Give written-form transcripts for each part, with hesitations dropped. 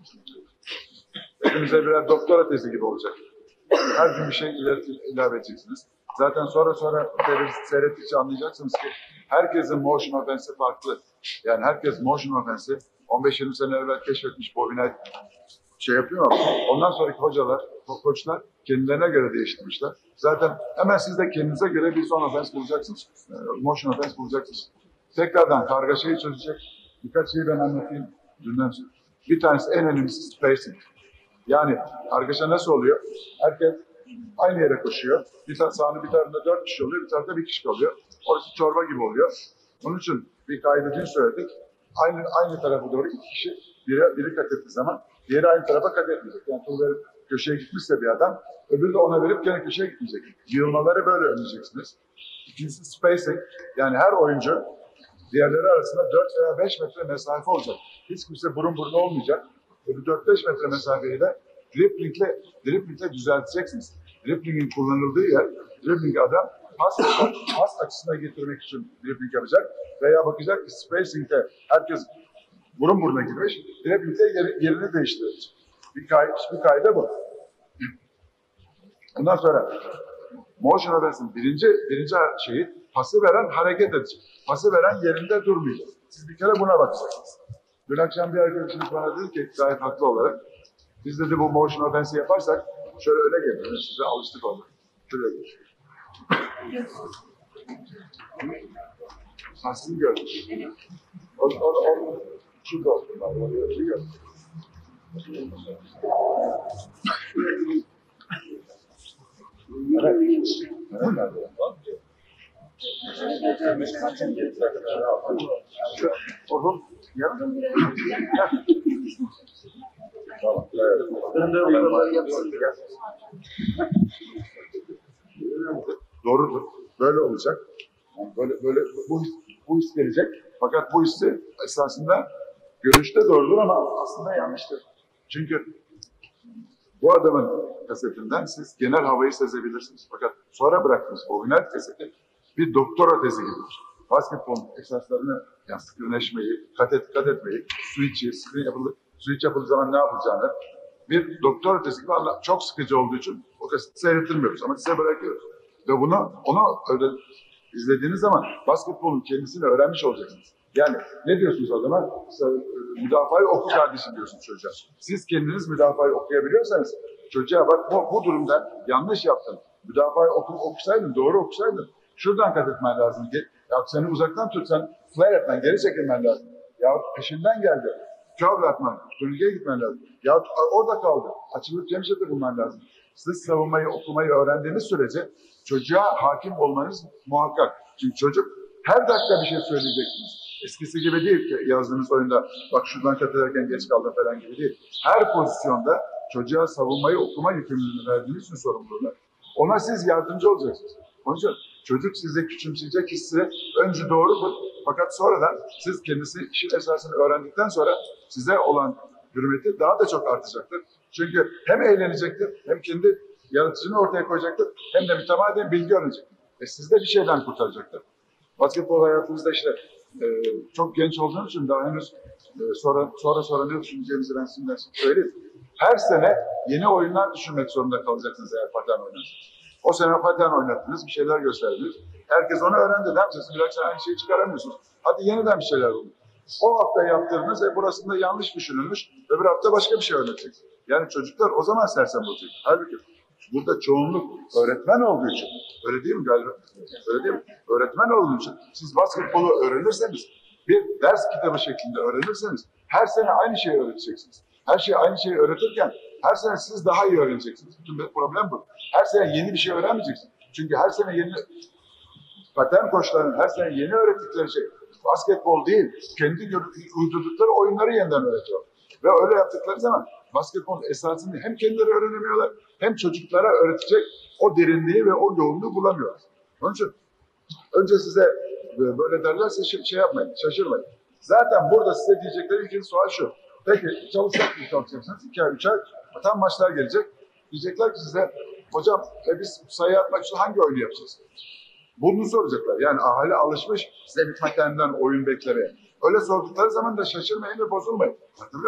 Hepinize birer doktora tezi gibi olacak. Her gün bir şey ilave edeceksiniz. Zaten sonra seyrettikçe anlayacaksınız ki herkesin motion offense'i farklı. Yani herkes motion offense'i 15-20 sene evvel keşfetmiş Bobinel şey yapıyor ama ondan sonraki hocalar, koçlar kendilerine göre değiştirmişler. Zaten hemen siz de kendinize göre bir son offense bulacaksınız. Motion offense bulacaksınız. Tekrardan kargaşayı çözecek birkaç şeyi ben anlatayım. Dünden sonra. Bir tanesi en önemlisi spacing. Yani kargaşa nasıl oluyor? Herkes aynı yere koşuyor. Bir sahanın bir tarafında 4 kişi oluyor, bir tarafta 1 kişi kalıyor. Orası çorba gibi oluyor. Onun için bir kaydı dün söyledik. Aynı tarafa doğru 2 kişi biri kat ettiği zaman diğeri aynı tarafa kat etmeyecek. Yani Tuğber köşeye gitmişse bir adam, öbürü de ona verip gene köşeye gitmeyecek. Yığılmaları böyle önleyeceksiniz. İkincisi spacing. Yani her oyuncu diğerleri arasında 4 veya 5 metre mesafe olacak. Hiç kimse burun buruna olmayacak. Bu 4-5 metre mesafeyi de driblingle düzelteceksiniz. Driblingin kullanıldığı yer, dribbling adam pas açısına getirmek için dribbling yapacak veya bakacak ki spacing'de herkes burun buruna girmiş, dribling'de yerini değiştirecek. Bir kayda bu. Ondan sonra motion offense'in birinci şeyi pası veren hareket edecek. Pası veren yerinde durmayacak. Siz bir kere buna bakacaksınız. Dün akşam bir arkadaşımız bana dedi ki gayet haklı olarak biz dedi bu motion offense'i yaparsak şöyle öne geliyor. Size alıştık ona. Şuraya geçiyor. Sizin gördünüz. Şurada oldu. Oğlum, yarın tamam. Doğrudur. Böyle olacak. Böyle bu his gelecek. Fakat bu hissi esasında görünüşte doğrudur ama aslında yanlıştır. Çünkü bu adamın kasetinden siz genel havayı sezebilirsiniz. Fakat sonra bıraktığınız orijinal kaseti bir doktora tezi gibidir. Basketbol esaslarını, yani screenleşmeyi, kat etmeyi, switch yapıldığı zaman ne yapılacağını bir doktora tezi gibi çok sıkıcı olduğu için o kaseti seyrettirmiyoruz ama size bırakıyoruz. Ve onu öyle izlediğiniz zaman basketbolun kendisini öğrenmiş olacaksınız. Yani ne diyorsunuz o zaman? Müdafayı oku kardeşim diyorsunuz çocuğa. Siz kendiniz müdafayı okuyabiliyorsanız çocuğa bak bu durumda yanlış yaptın. Müdafayı okusaydın, doğru okusaydın. Şuradan kat etmen lazım. Ya seni uzaktan tutsan flare etmen, geri çekilmen lazım. Ya peşinden geldi. Curl atman, dönüge gitmen lazım. Ya orada kaldı. Açılıp cemşete bulman lazım. Siz savunmayı, okumayı öğrendiğiniz sürece çocuğa hakim olmanız muhakkak. Çünkü çocuk her dakika bir şey söyleyeceksiniz. Eskisi gibi değil ki yazdığınız oyunda bak şuradan kat ederken geç kaldım falan gibi değil. Her pozisyonda çocuğa savunmayı okuma yükümlülüğünü verdiğiniz için sorumluluğu. Ona siz yardımcı olacaksınız. Onun için çocuk size küçümseyecek hissi önce doğrudur. Fakat sonradan siz kendisi işin esasını öğrendikten sonra size olan hürmeti daha da çok artacaktır. Çünkü hem eğlenecektir, hem kendi yaratıcını ortaya koyacaktır, hem de mütemadiyen bilgi öğrenecektir. Siz de bir şeyden kurtaracaktır. Basketbol hayatınızda işte çok genç olduğunuz için daha henüz sonra ne düşüneceğinizi ben size söyleyeyim. Her sene yeni oyunlar düşünmek zorunda kalacaksınız eğer patern oynarsanız. O sene patern oynattınız, bir şeyler gösterdiniz. Herkes onu öğrendi. Ne yapacaksınız? Bir dakika aynı şeyi çıkaramıyorsunuz. Hadi yeniden bir şeyler olun. O hafta yaptığınız burasında yanlış düşünülmüş, öbür hafta başka bir şey öğreteceksiniz. Yani çocuklar o zaman sersem olacak. Halbuki burada çoğunluk öğretmen olduğu için, öyle değil mi galiba? Öyle değil mi? Öğretmen olduğu için siz basketbolu öğrenirseniz, bir ders kitabı şeklinde öğrenirseniz, her sene aynı şeyi öğreteceksiniz. Aynı şeyi öğretirken her sene siz daha iyi öğreneceksiniz. Bütün problem bu. Her sene yeni bir şey öğrenmeyeceksiniz. Çünkü her sene patern koçlarının her sene yeni öğrettikleri şey basketbol değil, kendi uydurdukları oyunları yeniden öğretiyor. Ve öyle yaptıkları zaman basketbol esasını hem kendileri öğrenemiyorlar, hem çocuklara öğretecek o derinliği ve o yoğunluğu bulamıyorlar. Onun için önce size böyle derlerse şey yapmayın, şaşırmayın. Zaten burada size diyecekleri ikinci sual şu. Peki çalışacaksınız 2 ay, 3 ay, tam maçlar gelecek. Diyecekler ki size, hocam biz sayı atmak için hangi oyunu yapacağız? Bunu soracaklar. Yani ahali alışmış size bir paternden oyun beklemeye. Öyle sordukları zaman da şaşırmayın ve bozulmayın. Hatırlıyor musun?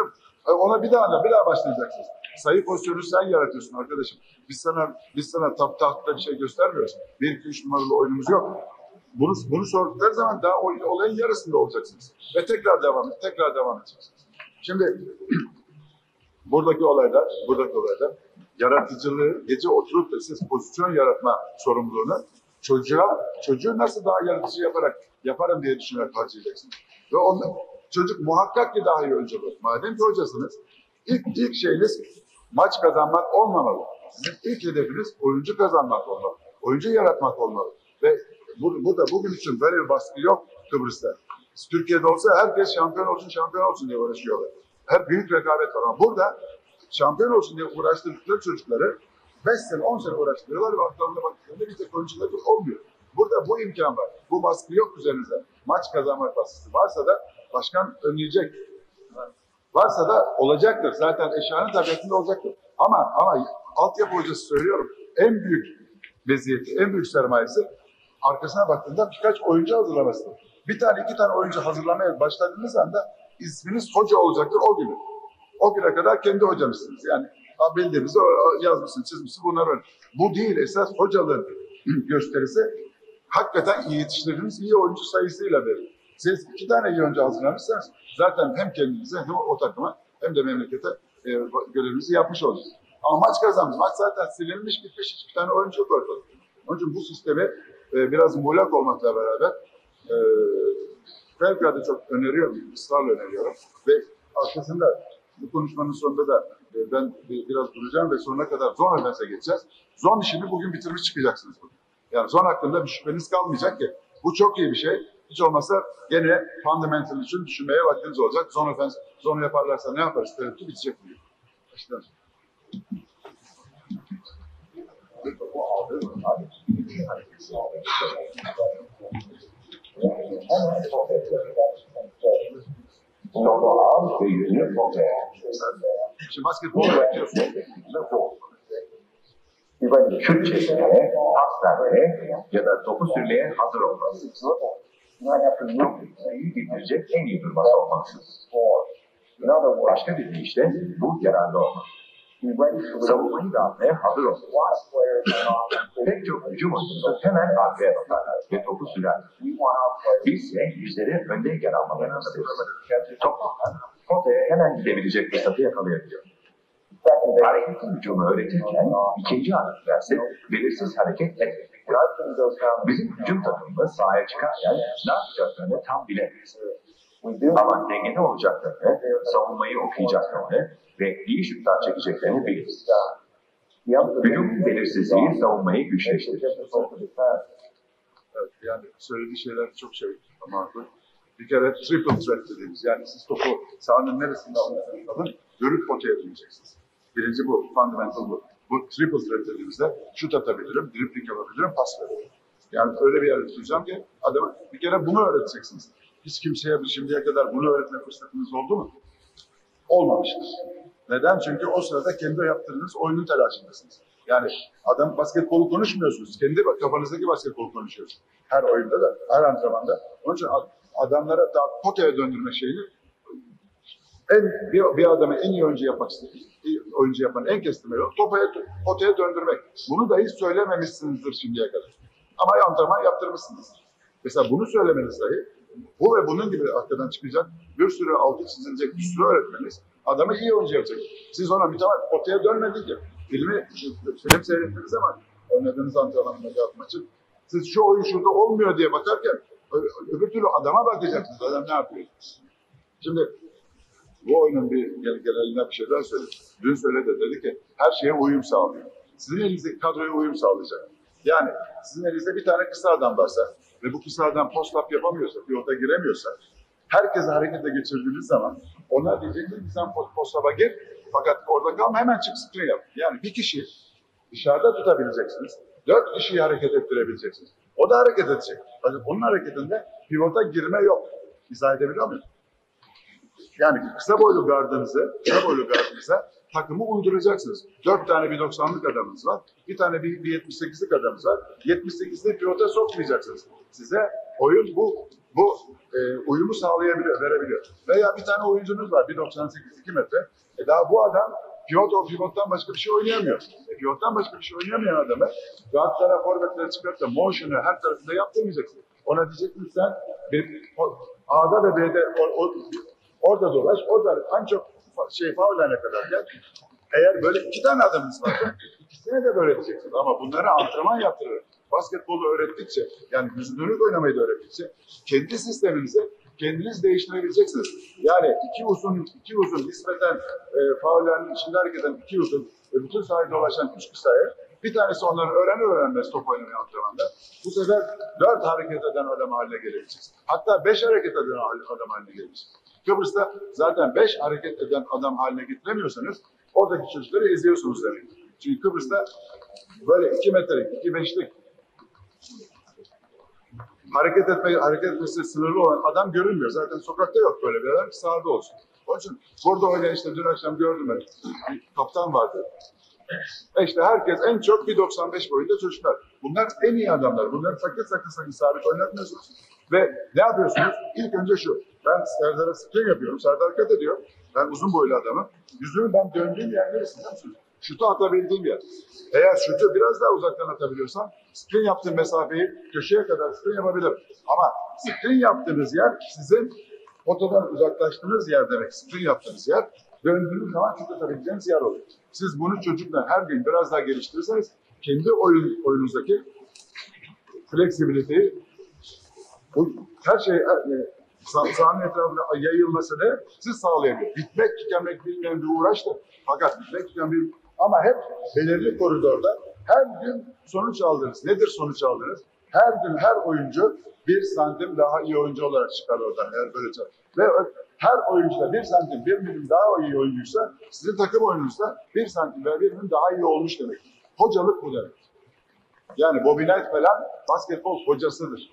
Ona bir daha başlayacaksınız. Sayı pozisyonu sen yaratıyorsun arkadaşım. Biz sana tahtada bir şey göstermiyoruz. 1-2-3 numaralı oyunumuz yok. Bunu sordukları zaman daha olayın yarısında olacaksınız. Ve tekrar devam edeceksiniz. Şimdi buradaki olaylar yaratıcılığı, gece oturup da siz pozisyon yaratma sorumluluğunu çocuğu nasıl daha yaratıcı yaparım diye düşünerek harcayacaksınız. Ve çocuk muhakkak ki daha iyi oyuncu olur. Madem ki hocasınız, ilk şeyiniz maç kazanmak olmamalı. Sizin ilk hedefiniz oyuncu kazanmak olmalı. Oyuncu yaratmak olmalı. Ve bugün için böyle bir baskı yok Kıbrıs'ta. Türkiye'de olsa herkes şampiyon olsun diye uğraşıyorlar. Hep büyük rekabet var ama burada şampiyon olsun diye uğraştırdıkları çocukları 5 sene, 10 sene uğraştırıyorlar ve arkalarına baktıklarında bir tek oyuncuları olmuyor. Burada bu imkan var. Bu baskı yok üzerinize. Maç kazanmak baskısı. Varsa da başkan önleyecek. Varsa da olacaktır. Zaten eşyanın tabiatında olacaktır. Ama altyapı hocası söylüyorum. En büyük meziyeti, en büyük sermayesi arkasına baktığında birkaç oyuncu hazırlaması. Bir tane, iki tane oyuncu hazırlamaya başladığınız anda isminiz hoca olacaktır o günü. O güne kadar kendi hocamızsınız. Yani bildiğinizi yazmışsınız, çizmişsiniz. Bunlar bu değil. Esas hocalığın gösterisi hakikaten iyi yetiştirdiğiniz iyi oyuncu sayısıyla verir. Siz 2 tane iyi oyuncu hazırlamışsanız zaten hem kendinize hem o takıma hem de memlekete görevinizi yapmış olursunuz. Ama maç kazanmış. Maç zaten silinmiş, gitmiş. 2 tane oyuncu yok ortada. Onun için bu sistemi biraz muğlak olmakla beraber fevkalade çok öneriyorum, ısrarla öneriyorum. Ve arkasında bu konuşmanın sonunda da ben biraz duracağım ve sonuna kadar zon offense'e geçeceğiz. Zon işini bugün bitirmiş çıkacaksınız. Yani zon hakkında bir şüpheniz kalmayacak ki. Bu çok iyi bir şey. Hiç olmazsa gene fundamental için düşünmeye vaktiniz olacak. Zon offense, zonu yaparlarsa ne yaparız? Tereddütü bitecek diyor. İşte. Şimdi basketbol yapıyorsun. Şut çekmeye, pas vermeye ya da topu sürmeye hazır olmalısınız. Çok sayıyı getirecek en iyi durumda olmalısınız. Başka bir deyişle bu yararlı olmalı. Savunmayı dağıtmaya hazır olmalı. Pek çok hücum oyuncusu hemen arkaya bakarlar ve topu sürer. Biz ise yüzleri önde yer almalarını isteriz. Top potaya hemen gidebilecek fırsatı yakalayabiliyor. Hareketli hücumu öğretirken ikinci adım dersi belirsiz hareket etmektir. Bizim hücum takımımız sahaya çıkarken ne yapacaklarını tam bilemeyiz. Ama dengede olacaklarını, savunmayı okuyacaklarını ve iyi şutlar çekeceklerini biliriz. Hücum belirsizliği savunmayı güçleştirir. Evet, yani söylediği şeyler çok ama bir kere triple threat dediğimiz, yani siz topu sahanın neresinde alın, görüp potaya döneceksiniz. Birinci bu, fundamental bu. Bu triple threat dediğimizde şut atabilirim, dribbling yapabilirim, pas verebilirim. Yani öyle bir yerde tutacağım ki adamı bir kere bunu öğreteceksiniz. Hiç kimseye şimdiye kadar bunu öğretme fırsatınız oldu mu? Olmamıştır. Neden? Çünkü o sırada kendi yaptığınız oyunun telaşındasınız. Yani adam basketbolu konuşmuyorsunuz. Kendi kafanızdaki basketbolu konuşuyorsunuz. Her oyunda da, her antrenmanda. Onun için adamlara daha potaya döndürme şeyini bir adamı en iyi oyuncu yapmak oyuncu yapan en kestirme yol potaya döndürmek. Bunu dahi söylememişsinizdir şimdiye kadar. Ama antrenman yaptırmışsınız. Mesela bunu söylemeniz dahi bu ve bunun gibi arkadan çıkacak bir sürü altı çizilecek bir sürü öğretmeniz adamı iyi oyuncu yapacak. Siz ona mütemel potaya dönmedin ki. Film seyrettiniz ama oynadığınız antrenmanında yapmak için siz şu oyun şurada olmuyor diye bakarken öbür türlü adama bakacaksınız. Adam ne yapıyor? Şimdi bu oyunun bir genelinden bir şeyler söyledi. Dün söyledi, dedi ki her şeye uyum sağlıyor. Sizin elinizdeki kadroya uyum sağlayacak. Yani sizin elinizde bir tane kısa adam varsa ve bu kısa adam post-up yapamıyorsa, pivota giremiyorsa, herkesi harekete geçirdiğiniz zaman onlar diyecekler ki sen post-up'a gir, fakat orada kalma, hemen çık screen yap. Yani bir kişi dışarıda tutabileceksiniz, 4 kişiyi hareket ettirebileceksiniz. O da hareket edecek. Fakat onun hareketinde pivota girme yok. İzah edebiliyor muyum? Yani kısa boylu gardınıza takımı uyduracaksınız. 4 tane 1.90'lık adamınız var. Bir tane bir 78'lik adamınız var. 78'lik pivota sokmayacaksınız. Size oyun bu bu uyumu sağlayabiliyor, verebiliyor. Veya bir tane oyuncunuz var 1.98 2 metre. Daha bu adam pivottan başka bir şey oynayamıyor. Pivottan başka bir şey oynayamayan adamı rahat tarafa forvetleri çıkartıp da motion'u her tarafında yaptırmayacaksın. Ona diyeceksin sen A'da ve B'de orada dolaş, orada en çok faullerine kadar gel. Eğer böyle iki tane adamınız varsa ikisine de böyle diyeceksiniz. Ama bunları antrenman yaptırır. Basketbolu öğrettikçe, yani yüzünürlük oynamayı da öğrettikçe kendi sisteminizi kendiniz değiştirebileceksiniz. Yani iki uzun nispeten faullerin içinde hareket eden iki uzun ve bütün sahayı dolaşan üç kısaya bir tanesi onları öğrenmez top oynamayı antrenmanda. Bu sefer 4 hareket eden adam haline gelebileceksiniz. Hatta 5 hareket eden adam haline gelebileceksiniz. Kıbrıs'ta zaten 5 hareket eden adam haline getiremiyorsanız oradaki çocukları eziyorsunuz demek. Çünkü Kıbrıs'ta böyle 2 metrelik, 2-5'lik hareket etmesi sınırlı olan adam görünmüyor. Zaten sokakta yok böyle bir adam ki sahada olsun. Onun için burada oynayan işte dün akşam gördüm ben. Bir kaptan vardı. İşte herkes en çok 1.95 boyunda çocuklar. Bunlar en iyi adamlar. Bunları sakın sabit oynatmıyorsunuz. Ve ne yapıyorsunuz? İlk önce şu. Ben Serdar'a screen yapıyorum. Serdar kat ediyor. Ben uzun boylu adamım. Yüzümü ben döndüğüm yer neresi biliyor musunuz? Şutu atabildiğim yer. Eğer şutu biraz daha uzaktan atabiliyorsam screen yaptığım mesafeyi köşeye kadar screen yapabilirim. Ama screen yaptığınız yer sizin potadan uzaklaştığınız yer demek. Screen yaptığınız yer. Döndüğünüz zaman şut atabileceğiniz yer oluyor. Siz bunu çocuklar her gün biraz daha geliştirirseniz kendi oyununuzdaki fleksibiliteyi her şey sahanın etrafına yayılmasını siz sağlayabilir. Bitmek tükenmek bilmeyen bir uğraştır. Fakat bitmek tükenmek ama hep belirli koridorda her gün sonuç aldınız. Nedir sonuç aldınız? Her gün her oyuncu 1 santim daha iyi oyuncu olarak çıkar oradan. Eğer böyle çıkar. Ve her oyuncu da 1 santim, 1 milim daha iyi oyuncuysa sizin takım oyununuzda 1 santim veya 1 milim daha iyi olmuş demek. Hocalık bu demek. Yani Bobby Knight falan basketbol hocasıdır.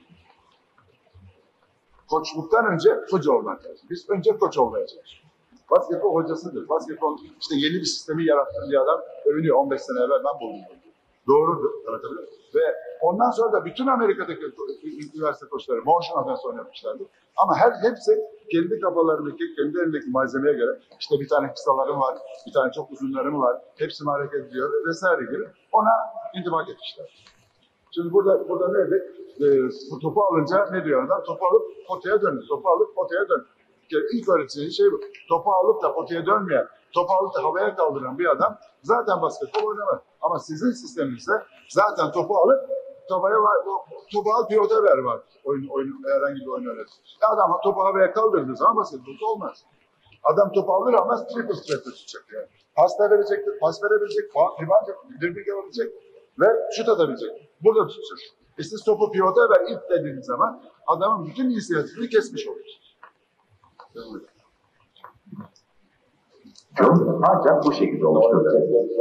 Koçluktan önce hoca olmak lazım. Biz önce koç olmaya çalışıyoruz. Basketbol hocasıdır. Basketbol işte yeni bir sistemi yarattığı bir adam övünüyor. 15 sene evvel ben buldum. Doğrudur. Anlatabiliyor. Ve ondan sonra da bütün Amerika'daki üniversite koçları motion offense oynatmışlardı. Ama hepsi kendi kafalarındaki, kendi elindeki malzemeye göre işte bir tane kısalarım var, bir tane çok uzunlarım var. Hepsi hareket ediyor vesaire gibi. Ona intibak etmişler. Şimdi burada neydi? Topu alınca ne diyor adam? Topu alıp potaya döndü. Topu alıp potaya döndü. İlk öğreteceği şey bu. Topu alıp da potaya dönmeyen, topu alıp da havaya kaldıran bir adam zaten basketbol oynamaz. Ama sizin sisteminizde zaten topu alıp topu al pivota ver var. Herhangi bir oyun öğretir. Adam topu havaya kaldırdığı zaman basketbol olmaz. Adam topu alır ama triple tutacak yani. Pas verebilecek, rebound dribbling yapabilecek ve şut atabilecek. Burada tutacak. Siz topu pivota ver ilk dediğiniz zaman adamın bütün inisiyatifini kesmiş oluyorsunuz. Ancak bu şekilde oluşturulur.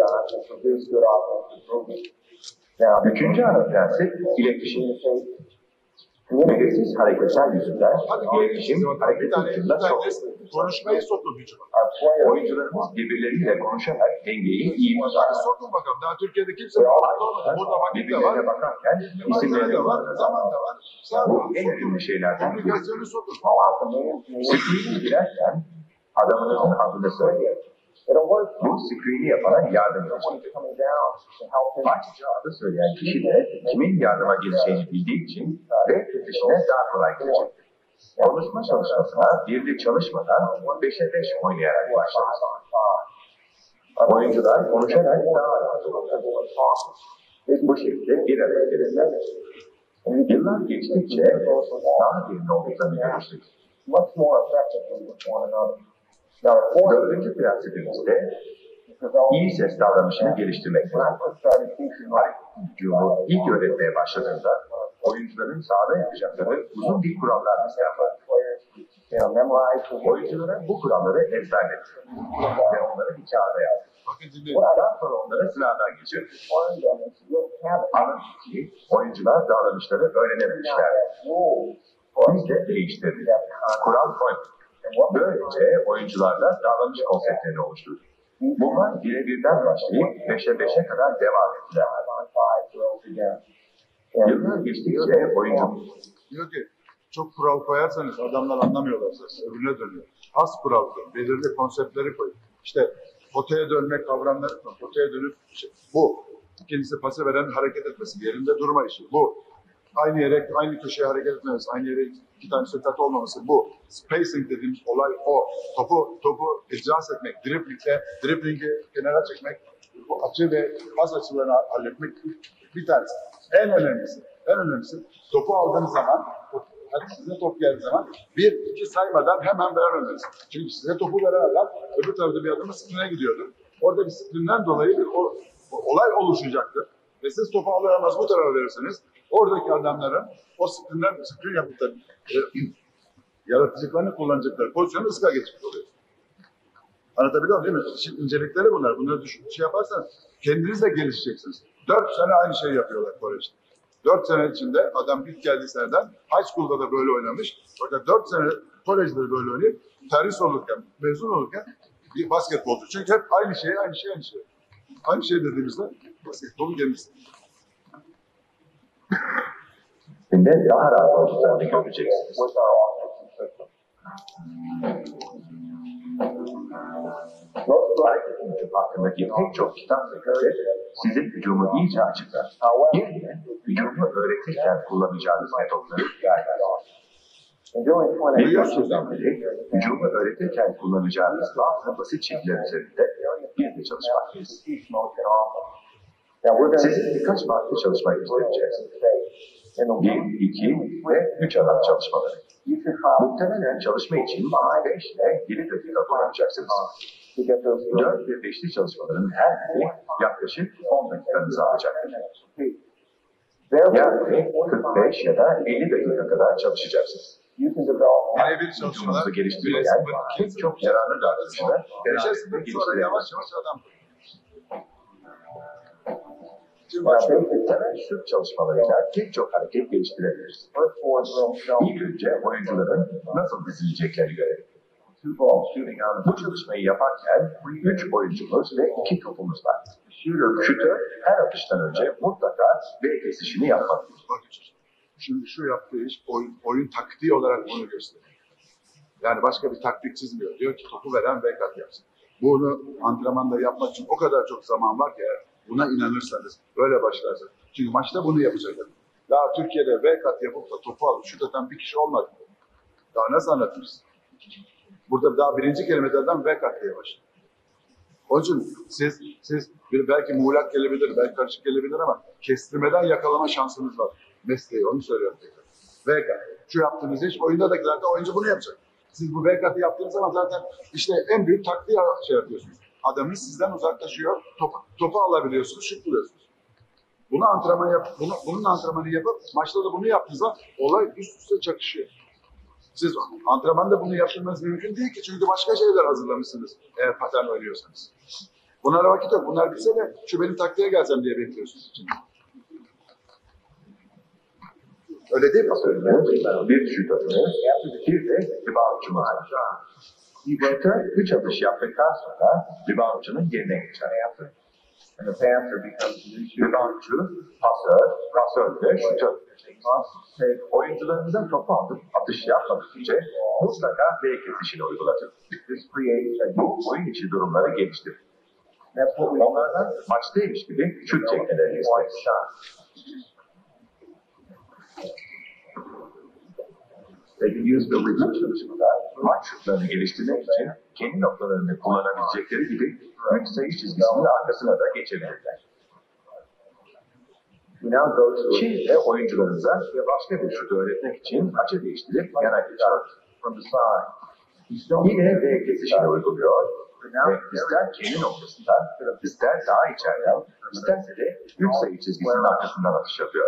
Üçüncü ana prensip iletişim. Belirsiz hareketler yüzünden iletişim hareket hızında çok konuşmayı sokun gücü. Oyuncularımız birbirleriyle konuşarak dengeyi iyi tutar. Sokun bakalım. Daha Türkiye'de kimse olmadı. Burada vakit de var. Bakarken isimleri de var. Zaman da var. Bu en önemli şeylerden biri. Komünikasyonu sokun. Screen'e girerken adamınızın adını söyleyin. Bu screen'i yapana yardım edecektir. Ayrıca adı söyleyen kişi de kimin yardıma geleceğini bildiği için ve peşine daha kolay gelecektir. Konuşma çalışmasına birlik çalışmadan 5'e 5 oynayarak başlarız. Oyuncular konuşarak daha rahat olurlar. Bu şekilde bir araya gelirler. Yıllar geçtikçe daha derin olduklarını görüştük. Dördüncü prensibimizde iyi ses davranışını geliştirmektir. Cumhur ilk öğretmeye başladığında oyuncuların sahada yapacakları uzun bir kurallar isterler. Oyunculara bu kuralları ezberletir ve onları bir kağıda yazdır. Daha sonra onları sınavdan geçirir. Anladın ki oyuncular davranışları öğrenememişler. Biz de değiştirdik. Kural koyduk. Böylece oyuncularla davranış konseptlerini oluşturduk. Bunlar birebirden başlayıp 5'e 5'e kadar devam ettiler. Yıllar geçtikçe oyuncu... Diyor ki çok kural koyarsanız adamlar anlamıyorlar zaten. Öbürüne dönüyor. Az kural koyun. Belirli konseptleri koyun. İşte potaya dönmek kavramları koyun. Potaya dönüp bu. İkincisi pası veren hareket etmesi. Yerinde durma işi. Bu. Aynı yere, aynı köşeye hareket etmemesi. Aynı yere iki tane sökat olmaması. Bu. Spacing dediğimiz olay o. Topu icras etmek. Driblingi kenara çekmek. Bu açı ve pas açılarını halletmek bir tanesi. En önemlisi topu aldığınız zaman, hadi size top geldiği zaman 1-2 saymadan hemen vermemeniz. Çünkü size topu veren adam öbür tarafta bir adamın sprine gidiyordu. Orada bir sprinden dolayı bir olay oluşacaktır. Ve siz topu alır almaz bu tarafa verirseniz oradaki adamların o sprin yapıp da yaratıcılıklarını kullanacakları pozisyonu ıska geçmiş oluyor. Anlatabiliyor muyum değil mi? Şimdi incelikleri bunlar. Bunları yaparsanız kendiniz de gelişeceksiniz. 4 sene aynı şeyi yapıyorlar Kore'de. 4 sene içinde adam ilk geldiği seneden high school'da da böyle oynamış. Fakat 4 sene kolejde de böyle oynayıp terhis olurken, mezun olurken bir basketbolcu. Çünkü hep aynı şey. Aynı şey dediğimizde basketbolun kendisi. Şimdi daha rahat oyuncularını göreceksiniz. Hareket hücum hakkındaki pek çok kitap ve gazete size hücumu iyice açıklar. Yerine hücumu öğretirken kullanacağınız metotları birkaç yıldan beri hücumu öğretirken kullanacağınız bazı basit çizgiler üzerinde bir de çalışmaktayız. Size birkaç farklı çalışma göstereceğiz. 1, 2 ve 3 adım çalışmaları. Muhtemelen çalışma için 5 ile 7 dakika kullanacaksınız. 4 ve 5'li çalışmaların her biri yaklaşık 10 dakikanızı alacaktır. Yani 45 ya da 50 dakika kadar çalışacaksınız. Birebir çalışmalar geliştirirken pek çok yararlı davranışlar geliştirirken sonra yavaş adam. Temel şut çalışmalarıyla pek çok hareket geliştirebiliriz. İlk önce oyuncuların nasıl dizileceklerini görelim. Bu çalışmayı yaparken 3 oyuncumuz ve 2 topumuz var. Şutör her atıştan önce mutlaka V kesişini yapmalıdır. Bakın şimdi şu yaptığı iş oyun taktiği olarak bunu gösteriyor. Yani başka bir taktik çizmiyor. Diyor ki topu veren V kat yapsın. Bunu antrenmanda yapmak için o kadar çok zaman var ki buna inanırsanız, böyle başlarsanız. Çünkü maçta bunu yapacaklar. Daha Türkiye'de V kat yapıp da topu alıp şut atan bir kişi olmadı. Daha nasıl anlatırız? Burada daha birinci kelimelerden V kat diye başlıyor. Onun için siz belki muğlak gelebilir, belki karışık gelebilir ama kestirmeden yakalama şansınız var. Mesleği, onu söylüyorum tekrar. V kat. Şu yaptığınız iş, oyundadakiler de oyuncu bunu yapacak. Siz bu V katı yaptığınız zaman zaten işte en büyük taktiği şey yapıyorsunuz. Adamı sizden uzaklaşıyor, topu alabiliyorsunuz, şut buluyorsunuz. Bunun antrenmanı yapıp maçta da bunu yaptığınız zaman olay üst üste çakışıyor. Siz antrenmanda bunu yaptırmanız mümkün değil ki çünkü başka şeyler hazırlamışsınız eğer patern oynuyorsanız. Bunlara vakit yok. Bunlar bitse de şu benim taktiğe gelsem diye bekliyorsunuz. Öyle değil mi? Bir şutörümüz, bir de reboundçumuz var. Şutör 3 atış yaptıktan sonra reboundçunun yerine geçer. Reboundçu, pasör de şutör. Oyuncularımızdan topu alıp atış yapmadan önce mutlaka V kesişini uygulatır. Bu oyun içi durumları geliştirir. Onlardan maçtaymış gibi şut çekmelerini isteriz. Hücum çalışmada maç şutlarını geliştirmek için kendi noktalarını kullanabilecekleri gibi 3 sayı çizgisinin arkasına da geçebilirler. Şimdi oyuncularımıza başka bir şutu öğretmek için açı değiştirip yana geçiyor. Yine V kesişini uyguluyor ve ister kendi noktasından, ister daha içeriden, isterse de 3 sayı çizgisinin arkasından atış yapıyor.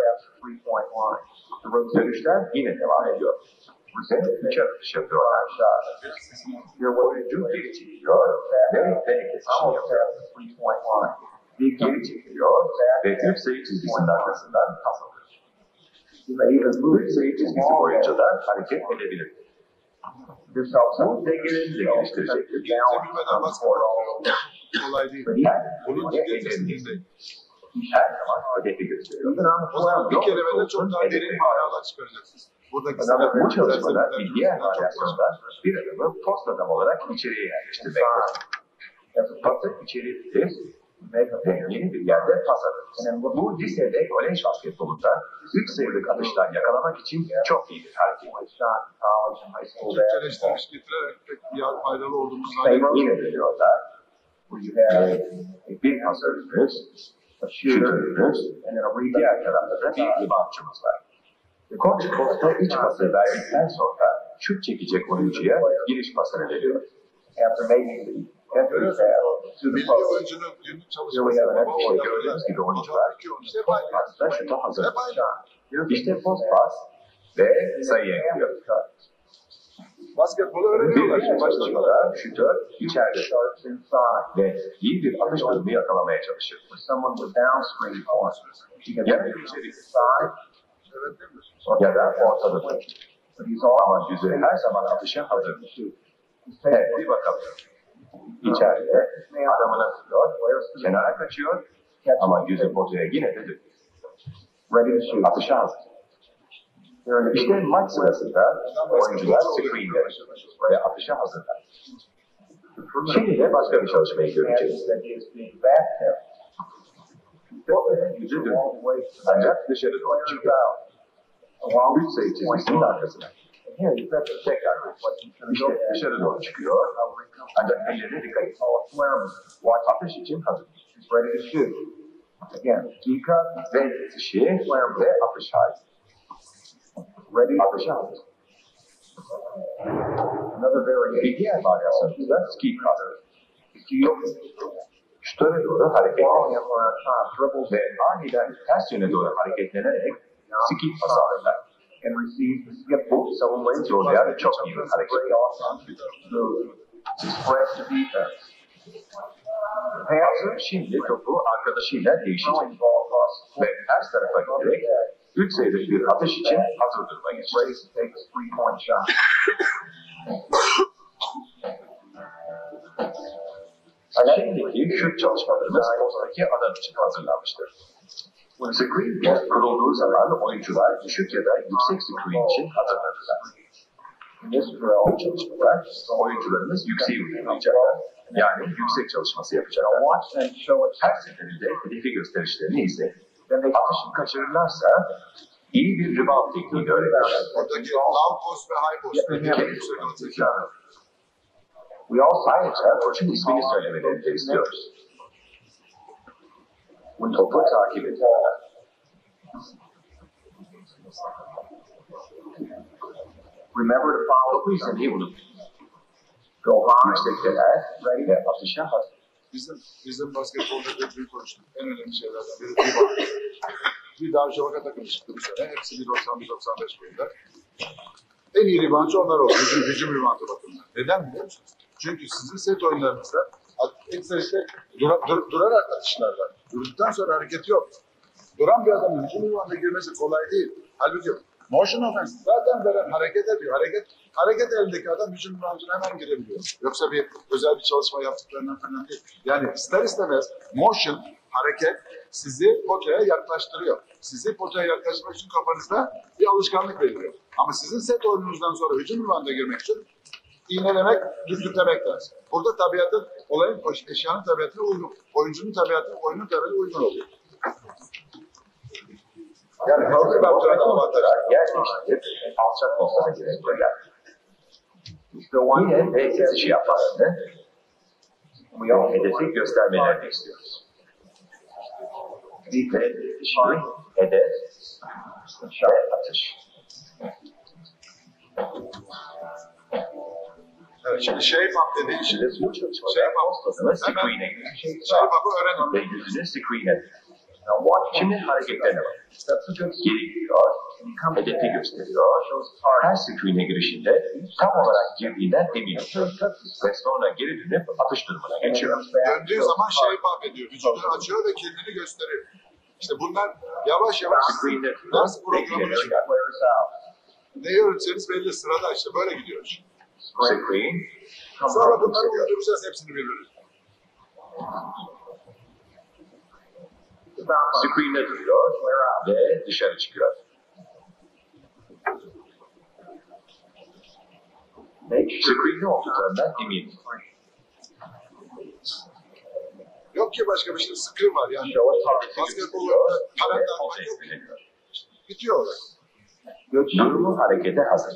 Dönüşler yine devam ediyor. Ve 3 atış yapıyorlar. Oyuncu geri çekiliyor ve V kesişini yapıyor. Geri çekiliyor ve 3 sayı çizgisinin arkasından pas alıyor. 3 sayı çizgisi boyunca da hareket edebilir. Bu dengelerinizi de geliştirecektir. Bilmeden basketbol kolay değil. Bunun ciddiyetinizde her zaman hedefi gösteriyor. o zaman bir kelimede çok daha derin manalar çıkaracaksınız. buradaki Bu çalışmada bir diğer varyasyonda bir adamı post adam olarak içeriye yerleştirmektir. Pası içeri dilir ve yeni bir yerde pas alır. Bu lisede kolej basketbolunda 3 sayılık atışlar yakalamak için çok iyi bir hareket. Türkçeleştirmiş getirerek pek faydalı olduğumuzu zannediyorum. Yine veriyorlar. Bir pasörümüz, şutörümüz, diğer tarafta da bir reboundçımız var. Koç posta iç pası verdikten sonra şut çekecek oyuncuya giriş pasını veriyor. Milli oyuncunun günlük çalışmasında İşte gördüğünüz gibi oyuncular aslında şuta hazır. İşte post pas ve sayı ekliyor. Basketbolu öğreniyorlar. Bir başlamada şutör içeride ve iyi bir atış durumu yakalamaya çalışır. Ya içeri ya da ortada durur. Ama yüzü her zaman atışa hazırdır. Evet, bir bakalım. İçeride adamına tutuyor, kenara kaçıyor ama yüzü potaya yine de dönüyor. Atışa hazır. İşte maç sırasında oyuncular screen'de ve atışa hazırlar. Şimdi de başka bir çalışmayı göreceğiz. Yüzü dönüyor. Ancak dışarı doğru çıkıyor. 3 sayı çizgisinin arkasına. Tekrar işte dışarı doğru çıkıyor. Ancak ellerine dikkat edin. Atış için hazır. Ve dışı ve atış hali. Atışa hazır. Bir diğer varyasyonu da ski cutter. Şutöre doğru hareketlenir. Ve aniden ters yöne doğru hareketlenerek ski pası alırlar. Bu savunmayı zorlayan çok iyi bir hareket. Pasör şimdi topu arkadaşıyla değişecek ve ters tarafa giderek 3 sayılık bir atış için hazır duruma geçecek. Şimdiki şut çalışmalarımız postaki adam için hazırlanmıştır. Screen kurulduğu zaman oyuncular düşük ya da yüksek screen için hazırlanırlar. Bu çalışmada oyuncularımız yükseği uygulayacaklar. Yani yüksek çalışması yapacaklar. Her seferinde hedefi gösterişlerini izleyin. Atışı kaçırırlarsa iyi bir rebound tekniğini öğrenirler. Oradaki low post ve high post. Ayrıca koçun ismini söylemelerini de istiyoruz. Topu takip ediyorlar. Topu izlemeyi unutmayın. Yüksekteler ve atışa hazır. Bizim basketbolda bir konuştuk. En önemli şeylerden biri rebound. Bir Darüşşafaka takımı çıktı bu sene. Hepsi 1.90-1.95 boyunda. En iyi reboundçı onlar oldu. Hücum reboundu bakımından. Neden biliyor musunuz? Çünkü sizin set oyunlarınızda ekseriste durarak atışlar var. Durduktan sonra hareket yok. Duran bir adamın hücum rebounda girmesi kolay değil. Halbuki motion offense zaten veren hareket ediyor. Hareket elindeki adam hücum rebounduna hemen girebiliyor. Yoksa bir özel bir çalışma yaptıklarından falan değil. Yani ister istemez motion, hareket sizi potaya yaklaştırıyor. Sizi potaya yaklaşmak için kafanızda bir alışkanlık veriyor. Ama sizin set oyununuzdan sonra hücum rebounduna girmek için iğnelemek, düzlüklemek lazım. Burada tabiatın, olayın, eşyanın tabiatına uygun. Oyuncunun tabiatına, oyunun tabiatına uygun oluyor. Yani farklı bir antrenörden avantajlar. Gerçekleştirip alçak noktada girecekler. Yine ve işi yapmalarını hedefi göstermelerini istiyoruz. Ve işi, hedef ve atış. Evet, şimdi shape-up dediğin şey, Shape-up screen'e gidiyor. shape-up'ı öğrenin. Ve yüzünü screen'e. Şimdi hareketlerine bak. Geri gidiyor, hedefi gösteriyor. Her screen'e girişinde tam olarak girdiğinden emin oluyor. Ve sonra geri dönüp atış durumuna geçiyor. Döndüğü zaman shape-up ediyor. Vücudunu açıyor ve kendini gösteriyor. İşte bunlar yavaş yavaş Screen'de ders programı için. bekliyor. Ne öğretseniz belli sırada işte böyle gidiyor. Screen. Sonra bunları uyduracağız hepsini birbirine. Screen'de duruyor ve dışarı çıkıyor. Screen'de olduklarından eminim. Yok ki başka bir şey, screen var yani. Basketbol karakter var, yok ki. Bitiyor olay. Durumu harekete hazır.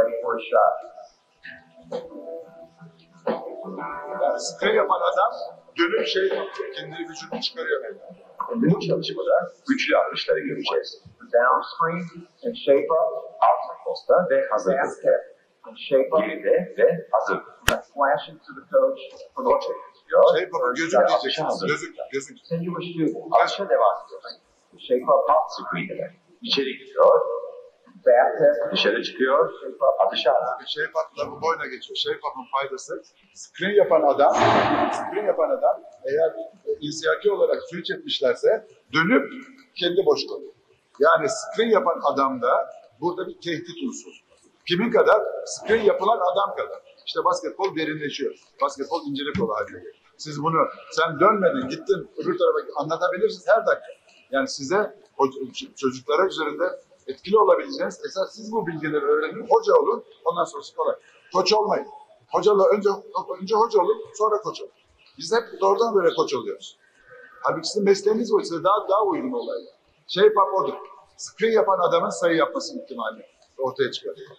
Yani screen yapan adam dönüp kendi vücudunu çıkarıyor. Bu çalışmada güçlü atışları göreceğiz. Down screen and shape up, Alt posta ve hazır. basket and shape up, Geride ve hazır. flash it to the coach for the Koç ediyor. Bakın gözük diyeceksiniz. Gözük. continuous student. Atışa devam ediyor. Shape up, Alt screen'de. İçeri giriyor. back test, Dışarı çıkıyor. Atışa hazır. Shape-up'la bu boyuna geçiyor. Shape-up'ın faydası screen yapan adam eğer insiyaki olarak switch etmişlerse dönüp kendi boş kalıyor. Yani screen yapan adamda burada bir tehdit unsuru. Kimin kadar? Screen yapılan adam kadar. İşte basketbol derinleşiyor. Basketbol incelik kolu haline geliyor. Siz bunu, sen dönmedin, gittin öbür tarafa anlatabilirsiniz her dakika. Yani size o çocuklara üzerinde etkili olabileceğiniz, esas siz bu bilgileri öğrenin, hoca olun, ondan sonrası kolay. Koç olmayın. Önce hoca olun, sonra koç olun. Biz hep doğrudan böyle koç oluyoruz. Halbuki sizin mesleğiniz bu, size daha uygun olaylar. Shape-up odur. Screen yapan adamın sayı yapması ihtimali ortaya çıkarıyor.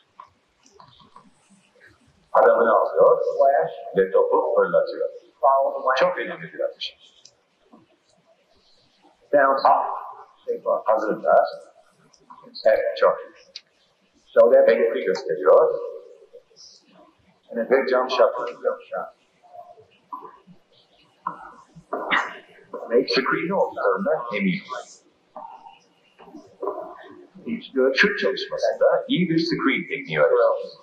Adamını alıyor flash, ve topu fırlatıyor. follow the line, Çok önemli bir atış. down top, shape up. Hazırlar. Evet, çok. So that Hedefi gösteriyor ve jump shot vuruyor. Screen'de olduklarından eminim. he's good. Şut çalışmasında iyi bir screen tekniği öğreniyoruz.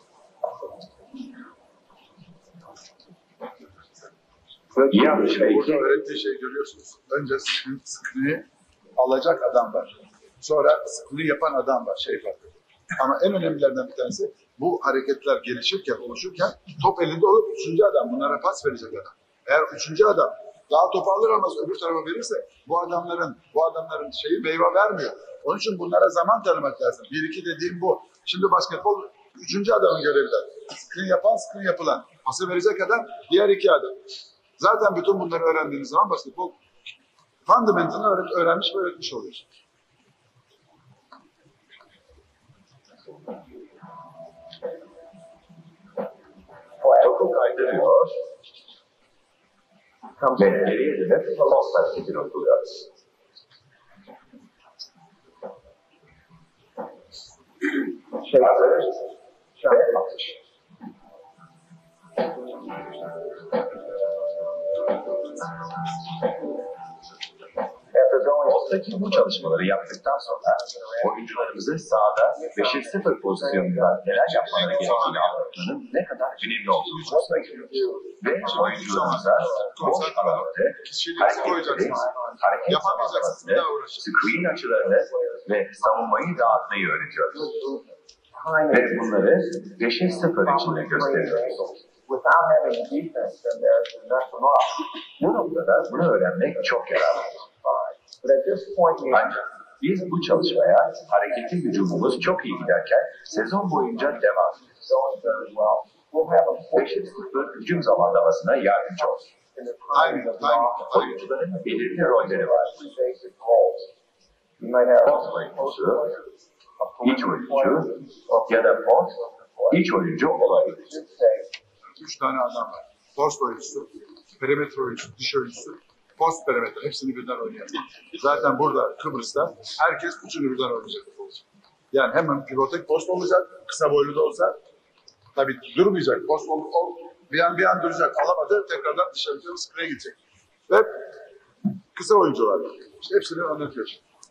İyi atış ve Burada öğrettiği şeyi görüyorsunuz. Önce screen'i alacak adam var. Sonra screen'i yapan adam var. Ama en önemlilerden bir tanesi bu hareketler gelişirken, oluşurken top elinde olup üçüncü adam bunlara pas verecek adam. Eğer üçüncü adam daha topu alır almaz öbür tarafa verirse bu adamların şeyi meyve vermiyor. Onun için bunlara zaman tanımak lazım. 1-2 dediğim bu. Şimdi basketbol üçüncü adamın görevidir. Screen yapan, screen yapılan. Pası verecek adam, diğer iki adam. Zaten bütün bunları öğrendiğiniz zaman basketbol fundamentalını öğrenmiş ve öğretmiş oluyorsunuz. topu kaydırıyor ve geriye dönüp pas hareketini uyguluyor. Hazır ve atış. Posttaki bu çalışmaları yaptıktan sonra oyuncularımızı sahada 5'e 0 pozisyonunda neler yapmaları gerektiğini anlatmanın ne kadar önemli olduğunu kursuna giriyoruz. Ve oyuncularımıza boş alanları, hareketleri, hareket yapamamasını, screen açılarını ve savunmayı dağıtmayı öğretiyoruz. Ve bunları 5'e 0 içinde gösteriyoruz. Without having defense in there to mess them up. Bu noktada bunu öğrenmek çok yararlı. But at this point, Ancak biz bu çalışmaya hareketli hücumumuz çok iyi giderken sezon boyunca devam edeceğiz. going very well. We'll have a 5'e 0 hücum zamanlamasına yardımcı olur. in the timing of the offense. Oyuncuların belirli rolleri var. Three basic roles. You might have Post oyuncusu, iç oyuncu ya da post iç oyuncu olabilir. should say 3 tane adam var. Post oyuncusu, perimetre oyuncusu, dış oyuncusu, post perimetre. Hepsini birden oynuyor. Zaten burada Kıbrıs'ta herkes üçünü birden oynayacak. Yani hemen pivotek post olacak, kısa boylu da olsa tabii durmayacak. Post bir an duracak, alamadı, tekrardan dışarı screen'e gidecek. Ve kısa oyuncular var. İşte hepsini anlatıyor.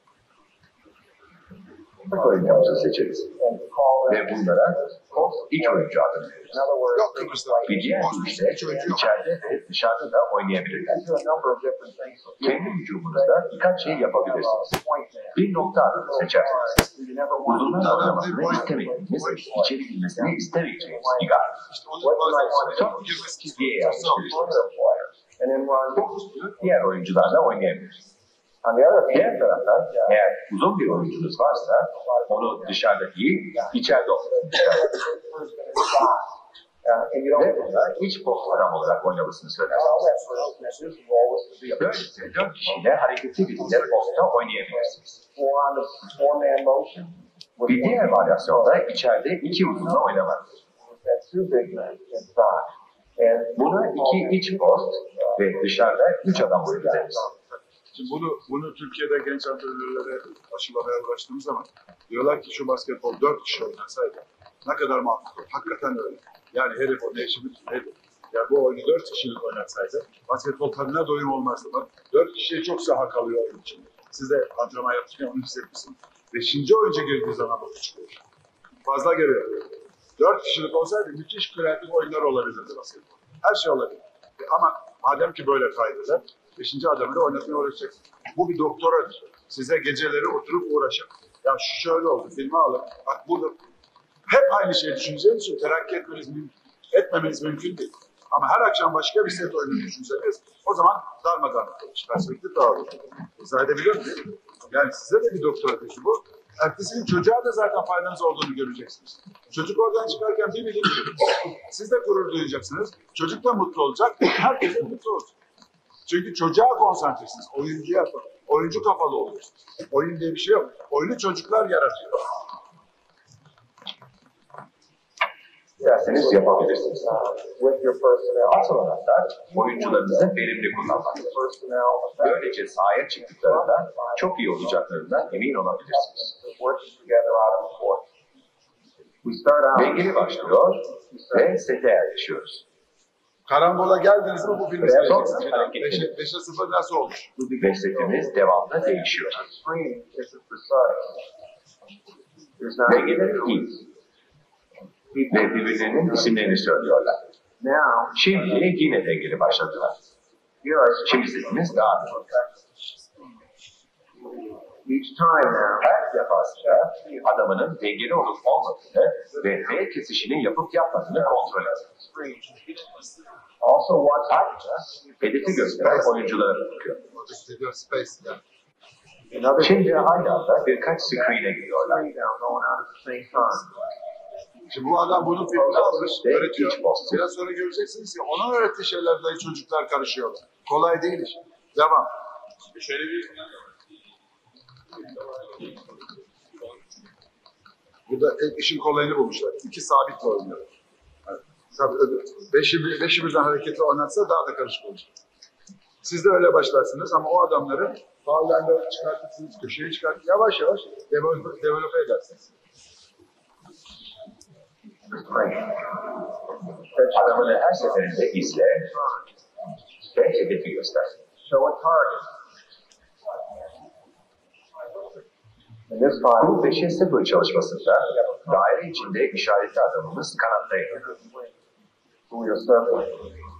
Oyuncumuzu seçeriz. and call Ve them. bunlara post iç oyuncu adını veririz. In other words, Yok Kıbrıs'ta. Bir diğer Post deyişle hiç oyuncu yok. içeride ve dışarıda da oynayabilirler. do a number of different things. Kendi hücumunuzda birkaç şey yapabilirsiniz. Point man. Bir nokta adını seçersiniz. You never want to Uzundan oynamasını istemediğiniz, içeri girmesini istemeyeceğiniz bir guard. İşte onun bazen Top girmesi çizgiye istiyor. yerleştirirsiniz. and then run. Diğer oyuncularla oynayabilir. On the other hand, Diğer taraftan eğer uzun bir oyuncunuz varsa onu dışarıda değil, içeride oynayın. And you Ve don't. bunda iç post adam olarak oynamasını All söylersiniz. that for his role was to be a Böylece 4 kişiyle hareketli biçimde posta oynayabilirsiniz. four-man motion. Bir diğer varyasyonda içeride 2 uzunla oynamaktır. Had two big men inside. And Buna 2 iç post ve dışarıda 3 adam boyunca deriz. Şimdi bunu Türkiye'de genç antrenörlere aşılamaya uğraştığımız zaman diyorlar ki şu basketbol 4 kişi oynasaydı ne kadar mantıklı. Hakikaten öyle. Yani herif o değişimi neydi? Ya bu oyunu 4 kişilik oynatsaydı basketbol tadına doyum olmazdı. Bak 4 kişiye çok saha kalıyor oyun için. Siz de antrenman yaptıkken onu hissetmişsiniz. 5. oyuncu girdiği zaman bu çıkıyor. Fazla geliyor. 4 kişilik olsaydı müthiş kreatif oyunlar olabilirdi basketbol. Her şey olabilir. Ama madem ki böyle kaydeder, 5. adamı da oynatmaya uğraşacaksın. Bu bir doktoradır. Size geceleri oturup uğraşın. Ya şu şöyle oldu, filmi alın. Bak burada hep aynı şeyi düşüneceğiniz için terakki etmemeniz mümkün değil. Ama her akşam başka bir set oyunu düşünseniz o zaman darmadağın olur. Perspektif dağılır. İzah edebiliyor muyum? Yani size de bir doktora peşi bu. Ertesi gün çocuğa da zaten faydanız olduğunu göreceksiniz. Çocuk oradan çıkarken bir bilim siz de gurur duyacaksınız. Çocuk da mutlu olacak. Herkes de mutlu olacak. Çünkü çocuğa konsantresiniz. Oyuncuya, oyuncu kafalı oluyorsunuz. Oyun diye bir şey yok. Oyunu çocuklar yaratıyor. İsterseniz yapabilirsiniz. with your personnel. Asıl anahtar oyuncularınızı verimli kullanmak. Böylece sahaya çıktıklarında çok iyi olacaklarından emin olabilirsiniz. Working together out on the court. We start out. Dengeli başlıyor ve sete yerleşiyoruz. Karambola geldiniz mi bu filmi Son seyredeceksiniz. 5'e 0 nasıl olmuş? Ve setimiz devamlı değişiyor. Screen is precise. There's not. Dengeleri iyi. Ve birbirlerinin isimlerini söylüyorlar. Now, Şimdi yine dengeli başladılar. here are Şimdi setimiz daha iyi. each time now. Her defasında adamının dengeli olup olmadığını ve V kesişini yapıp yapmadığını kontrol edin. Also watch. Hedefi gösteren oyunculara bakıyor. Space. Another Şimdi aynı anda birkaç screen'e gidiyorlar. down going out at the same time. Şimdi bu adam bunu filmde almış, Ve öğretiyor. iç post. Biraz sonra göreceksiniz ki onun öğrettiği şeylerden çocuklar karışıyorlar. Kolay değil iş. Devam. Şöyle bir... Burada işin kolayını bulmuşlar. 2 sabitle oynuyorlar. Evet. Tabii beşi birden hareketli oynatsa daha da karışık olacak. Siz de öyle başlarsınız ama o adamları faulden çıkartırsınız, köşeye çıkartıp yavaş yavaş develope edersiniz. Adamını her seferinde izle ve hedefi göster. Show a target. In this file, Bu 5'e 0 çalışmasında daire içinde işaretli adamımız kanattaydı. who you're circling.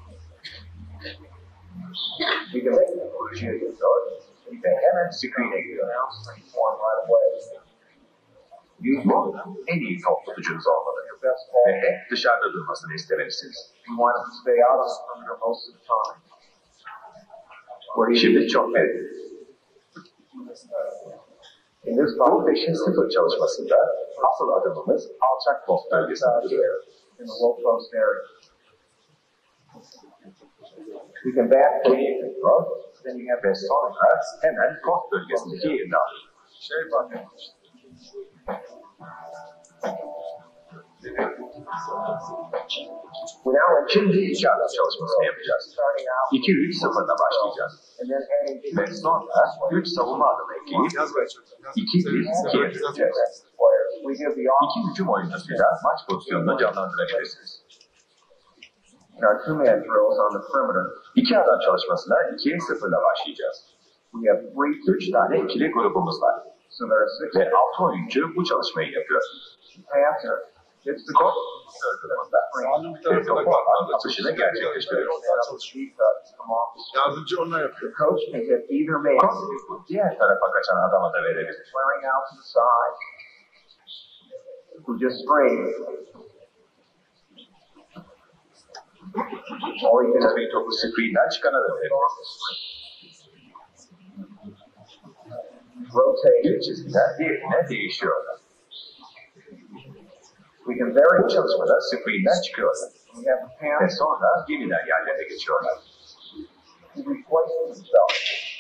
Bir de projeye geliyor ve hemen screen'e giriyor. One right away. Bu en iyi top tutucunuz olmalı Best ve ball. hep dışarıda durmasını istemelisiniz. You want it to stay out of the perimeter most of the time. Şimdi çok verimli. In this Bu file, 5'e 0 çalışmasında asıl adamımız alçak post bölgesinde duruyor. in the low post area. We can back Geriye dönüyor, ve sonra hemen post bölgesindeki yerini alıyor. Şey fark etmiş. Şimdi iki adam çalışmasını yapacağız. starting out 2-3-0'la başlayacağız. and then adding Ve sonra 3 savunma adımı ekleyip Yazmaya çalışıyor. 2-1-2'ye döneceğiz. players. We give the İki hücum oyuncusuyla maç pozisyonunu canlandırabilirsiniz. in our two-man drills on the perimeter. İki adam çalışmasına 2'ye 0'la başlayacağız. We have 3 tane ikili grubumuz var. so there are 6 Ve 6 oyuncu bu çalışmayı yapıyor. passer. It's the Skor sırtımızda. Sahanın bir Ve topu tarafında alan atışını gerçekleştiriyor. yardımcı onunla yapıyor. The coach can hit either man, Kon diğer tarafa kaçan adama da verebilir. flaring out to the side. Who just screen. Or you can Tabii topu screen'den çıkana da verebilir. rotate. Bir çizgiden diğerine değişiyorlar. We We can vary Bu çalışmada screen'den çıkıyorlar. We have the Ve pan sonra yeniden yerlerine geçiyorlar. to replace himself.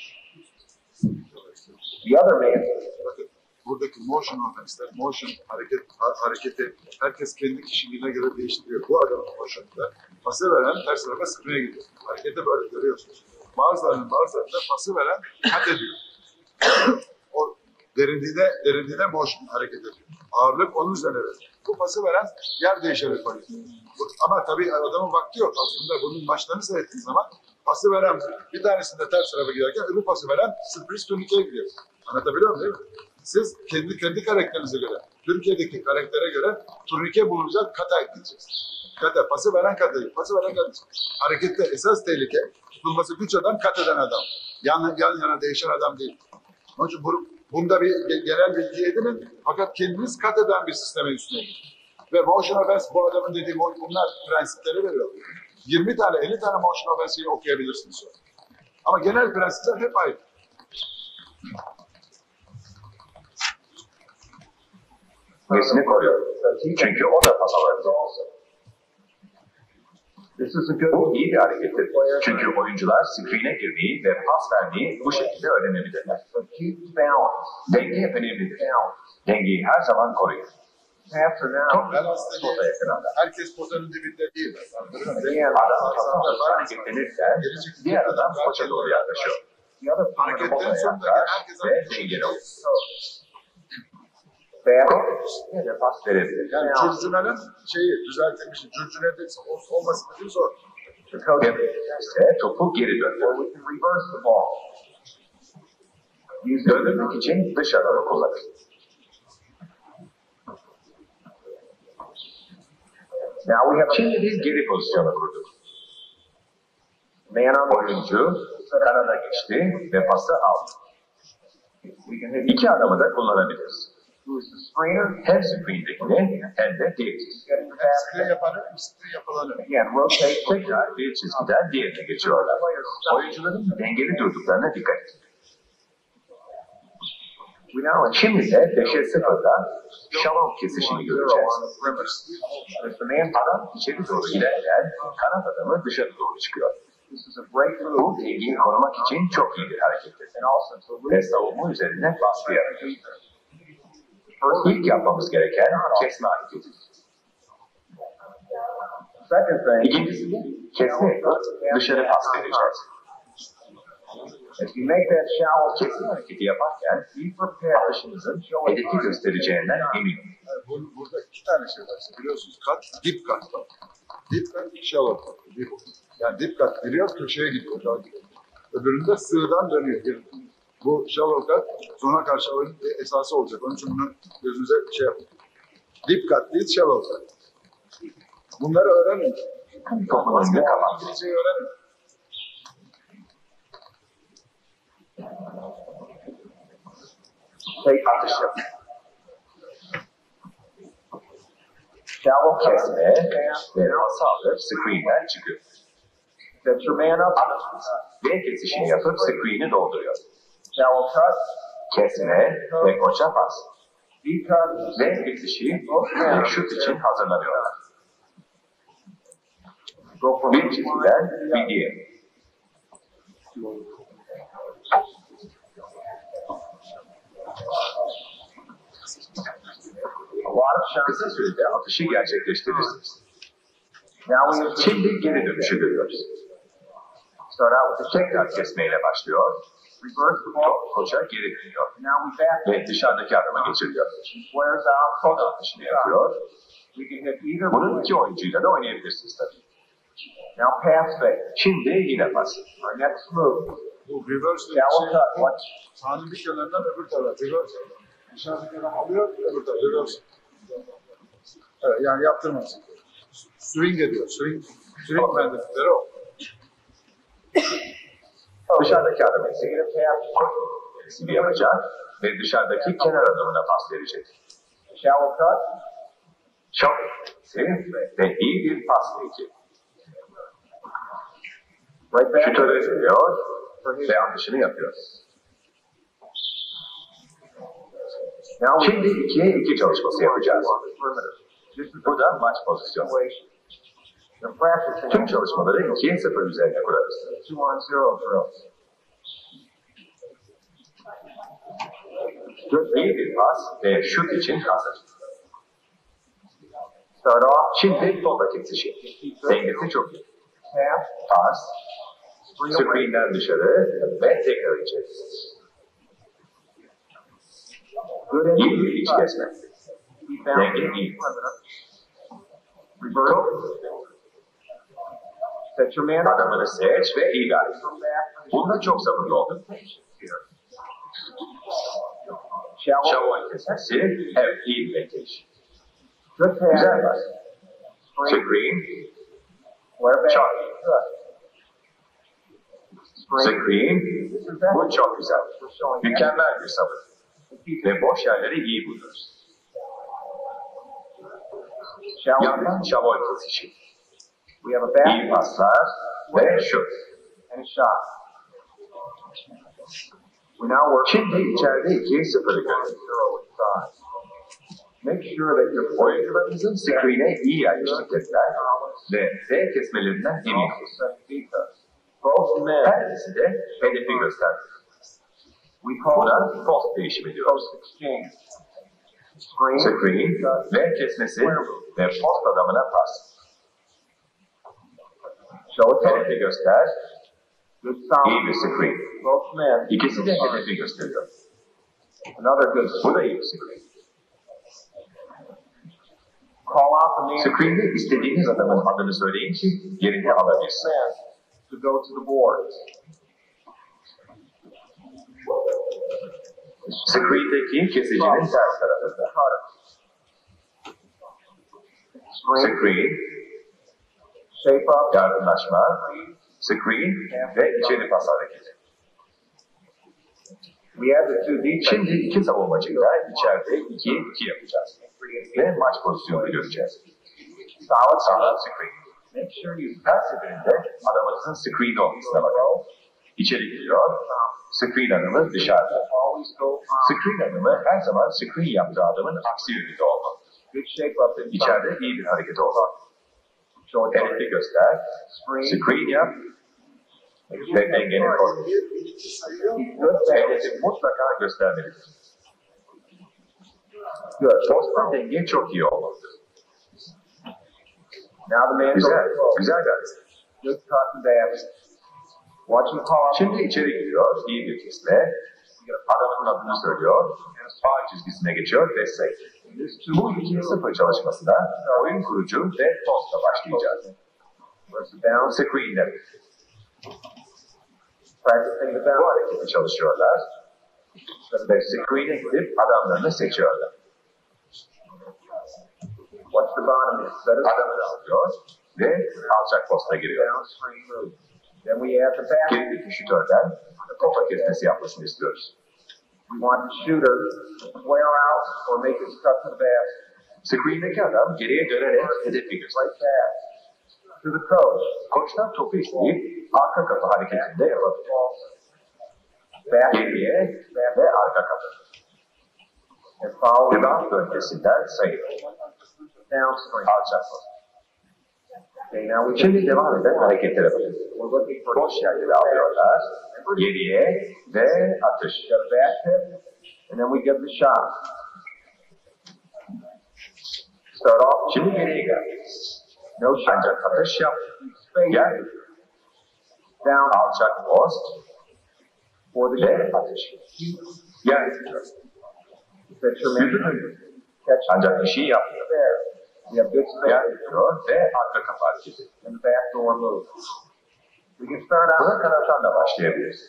The other man Bakın buradaki motion organizler, motion hareketi herkes kendi kişiliğine göre değiştiriyor. Bu adamın motion'da pası veren ters tarafa screen'e gidiyor. Hareketi böyle görüyorsunuz. Bazılarında pası veren kat ediyor. O derinliğine motion hareket ediyor. Ağırlık onun üzerine veriyor. Bu pası veren yer değişerek oluyor. Ama tabii adamın vakti yok. Aslında bunun maçlarını seyrettiğiniz zaman pası veren bir tanesinde ters tarafa giderken öbür pası veren sürpriz turnikeye gidiyor. Anlatabiliyor muyum değil mi? Siz kendi karakterinize göre, Türkiye'deki karaktere göre turnike bulunacak kata ekleyeceksiniz. Kata, pası veren kata, pası veren kata. Harekette esas tehlike tutulması güç adam, kat eden adam. Yan yana değişen adam değil. Onun için bunda bir genel bilgi edinin fakat kendiniz kat eden bir sisteme üstüne gidin. Ve motion offense bu adamın dediği bunlar prensipleri veriyor. 20 tane 50 tane motion offense'yi okuyabilirsiniz sonra. Ama genel prensipler hep aynı. Nesini koruyor. Çünkü o da pas alabilir. This is a good Bu iyi bir harekettir. Çünkü oyuncular screen'e girmeyi ve pas vermeyi bu şekilde öğrenebilirler. So keep balance. Denge önemlidir. Dengeyi her zaman koruyun. Pass are now. Top Ben aslında potaya yakınında. herkes potanın dibinde değil. Adam topa hareketlenirken diğer adam poça doğru yaklaşıyor. The other part of the Hareketten Potaya sonra yaklaş herkes ve dengeli ol. Balance. Pas verebilir. yani Curcuna'nın düzeltilmiş. Curcuna'da olması bizim zor. The coach Ise topu geri or döndür. we can reverse the ball. Use the Döndürmek için dış adamı kullanır. Now we have a Şimdi biz geri pozisyonu kurduk. man on the Oyuncu kanada geçti ve pası aldı. We can hit İki adamı da kullanabiliriz. who is the screener. Hem screen'dekini hem de diğer çizgi. Getting the pass. Screen yapanı, screen yapılanı. Again, rotate. Tekrar bir çizgiden diğerine geçiyorlar. Oyuncuların dengeli durduklarına dikkat edin. We now Şimdi de 5'e 0'da şalom kesişini göreceğiz. As the man Adam içeri doğru giderken kanat adamı dışarı doğru çıkıyor. this is a great Bu move. dengeyi korumak için çok iyi bir harekettir. And also to Ve lose savunma üzerine baskı yaratır. İlk yapmamız gereken kesme hareketidir. second thing. İkincisi de kesme yapıp dışarı pas vereceğiz. If you make that shallow Kesme hareketi yaparken be prepared. atışınızın hedefi göstereceğinden emin olun. Burada iki tane şey var. Biliyorsunuz kat, dip kat var. Dip kat, shallow kat. Yani dip kat giriyor, köşeye gidiyor. Öbüründe sığdan dönüyor. Bu shallow kat sona karşı oyunun esası olacak. Onun için bunu gözünüze yapın. Dip kat değil, shallow kat. Bunları öğrenin. Topun önünü kapat. İngilizceyi öğrenin. Take Atış yap. shallow Kesme pass. ve pası alıp screen'den çıkıyor. Set your man up. V kesişini yapıp screen'i dolduruyor. Shallow cut. Kesme ve koça pas. B cut. V kesişi ve şut için hazırlanıyorlar. Go for Bir çizgiden bir diğer. a lot of shots. Kısa sürede atışı gerçekleştirirsiniz. Now we Şimdi geri dönüşü görüyoruz. start out with the kick. Tekrar kesmeyle başlıyor. Reverse the ball. Top koça geri dönüyor. Now we back. Ve dışarıdaki adama geçiriyor. Flares out. O da atışını yapıyor. We can hit either Bunu way. iki oyuncuyla da oynayabilirsiniz tabii. Now pass fake. Şimdi yine pas. Our next move. Bu reverse Shallow cut. Watch. sahanın bir kenarından öbür tarafa. Reverse. Dışarıdaki adam alıyor, öbür tarafa. Reverse. Evet, yani yaptırmaz. Swing ediyor. Swing bendikleri o. Dışarıdaki adama ise koşu yapacak ve dışarıdaki kenar adamına pas verecek. Shallow cut. Çok sevimli ve iyi bir pas verici. Right back. Şutörü veriyor ve atışını yapıyor. Now we Şimdi 2'ye 2 çalışması yapacağız. This is Bu da maç pozisyonu. situation. The practicing Tüm çalışmaları 2'ye 0 üzerine kurarız. 2-on-0 drills. İyi bir pas ve şut için hazır. Start off. Şimdi top kesişi. Dengesi çok iyi. Pass. Pas, screen'den dışarı ve tekrar içeri. Good İyi bir iç kesme. Denge iyi. Reverse. Set your man up. Adamını seç ve iyi gayret. Bunda çok sabırlı oldun. Shallow. Şavon kesmesi, evet iyi bir bekleyiş. Good pass. Güzel pas. Screen, Flare back. çok. Screen. Screen, bu çok güzel. We're showing Mükemmel bir sabır. Ve boş yerleri iyi buluyoruz. shallow. Yandan şavon kesişi. We have a back İyi paslar ve şut. and a shot. We now work Şimdi içeride 2'ye 0'ı görüyoruz. zero inside. Make sure that your Oyuncularımızın screen'e iyi yerleştirdikler ve D kesmelerinden emin olsun. Both men. Her ikisi de hedefi gösterdi. We call Buna post değişimi diyoruz. post exchange. Screen. Screen ve kesmesi ve post adamına pas. Show it. Hedefi göster, Good sound. iyi bir screen. Both men. İkisi de hedefi gösteriyor. Another good Bu da iyi bir screen. call out the man. Screen'de istediğiniz adamın adını söyleyin ki yerini alabilsin. Man to go to the board. Screen'deki kesicinin ters tarafında. Screen. Screen, Shape up. yardımlaşma, screen ve içeri pas hareketi. We have the two defense. Şimdi iki savunmacıyla içeride 2'ye 2 yapacağız. Ve maç pozisyonu göreceğiz. Solid. Sağdan screen. Make sure you Her seferinde adamınızın screen olmasına bakın. İçeri giriyor, screen adamı dışarıda. always go Screen adamı her zaman screen yaptığı adamın aksi yönünde olmalı. good shape up inside. İçeride iyi bir hareket olmalı. Show it. Hedefi göster, Screen. screen yap ve dengeni koru. Good pass. Hedefi mutlaka göstermelidir. Good. Posta denge çok iyi olmalıdır. Now the man Güzel, goes close. güzel gayret. Good cut and dab. Watch him call out. Şimdi içeri giriyor, iyi bir kesme. Adamın adını söylüyor, faul çizgisine geçiyor ve save. Bu 2'ye 0 çalışmasına oyun kurucu ve postla başlayacağız. Where's the down? Screen'de Practicing the bu down. hareketi çalışıyorlar ve screen'e gidip adamlarını seçiyorlar. Watch the bottom. Set us Adamını alıyor ve alçak posta giriyor. down. Screen move. Then we add the back. Gerideki şütörden topa kesmesi yapmasını istiyoruz. We want the shooter to flare out or make his cut to the basket. Screen'deki adam geriye dönerek hedefi gösteriyor. Right back. To the coach. Koçtan topu isteyip arka kapı hareketinde yapabilir. Back. Geriye ve arka kapı. And follow Rebound bölgesinden sayı. down screen. Alçak posta. Okay, now we Şimdi devam eden hareketlere bakın. we're looking for Boş yerleri alıyorlar. Geriye ve atış. we got a back tip, and then we get the shot. Start off Şimdi geriye gel. no shot. Ancak atış yap. Space Gel. down Alçak post for the ve atış. Gel. set your man. Yüzünü Catch ancak bir şey yapmıyor. there. We have good space Gel diyor ve arka kapı hareketi. and the back door move. We can start Buna out kanattan da başlayabiliriz.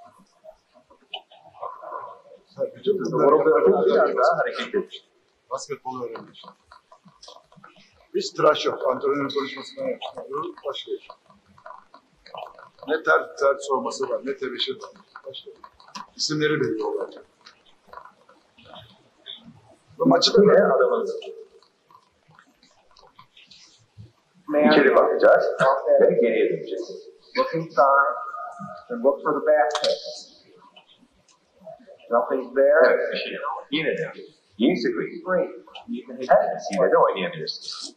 Bütün Bu bunları biraz daha hareketli. basketbol öğrenmiş. Hiç tıraş yok. Antrenörün konuşmasından yapıştırıyoruz. Başka iş. Ne ter sorması var, ne tebeşir var. Başka. İsimleri belli olacak. Bu maçı da Yine adamın içeri bakacağız ve geriye döneceğiz. look inside and look for the back tip. Nothing's there. Evet, bir şey yok. Yine de İyi screen. Her ikisiyle de oynayabilirsiniz.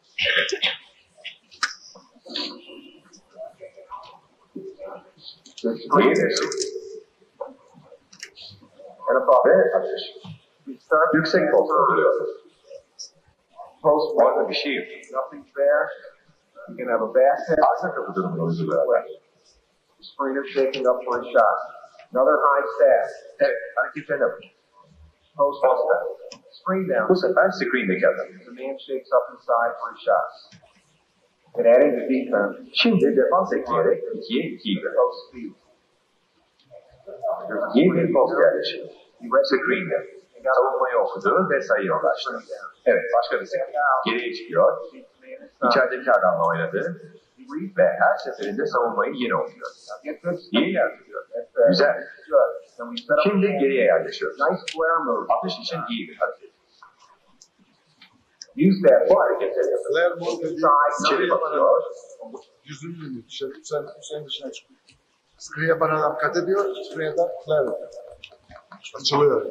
İyi bir screen. Ve atış. Yüksek posta duruyor. Orada bir şey yok. Nothing's there. You can have a basket. Arka kapı durumunu uyguluyorlar. Screener shaking up for a shot. Another high stab. Evet, hareketlerine bakın. Posta. Screen down. Bu sefer screen'deki adam. The man shakes up inside for a shot. And adding the defense. Şimdi defans ekleyerek 2'ye 2'yi ver. Post speed. İyi bir post yerleşimi. Screen'de. Savunmayı okudu ve sayıya ulaştı. Evet, başka bir screen. Geriye çıkıyor. İçerideki adamla oynadı. Ve her seferinde savunmayı yine okuyor. İyi yardırıyor. Güzel. Şimdi geriye yerleşiyor. Nice flare move. Atış için iyi bir hareket. Use that. Bu hareketleri yapın. Flare mode dediği İçeri bakıyor. yüzünü dönüyor dışarı. Sen dışına çıkıyor. Screen yapan adam kat ediyor. Screen yapan flare yapıyor. Açılıyor.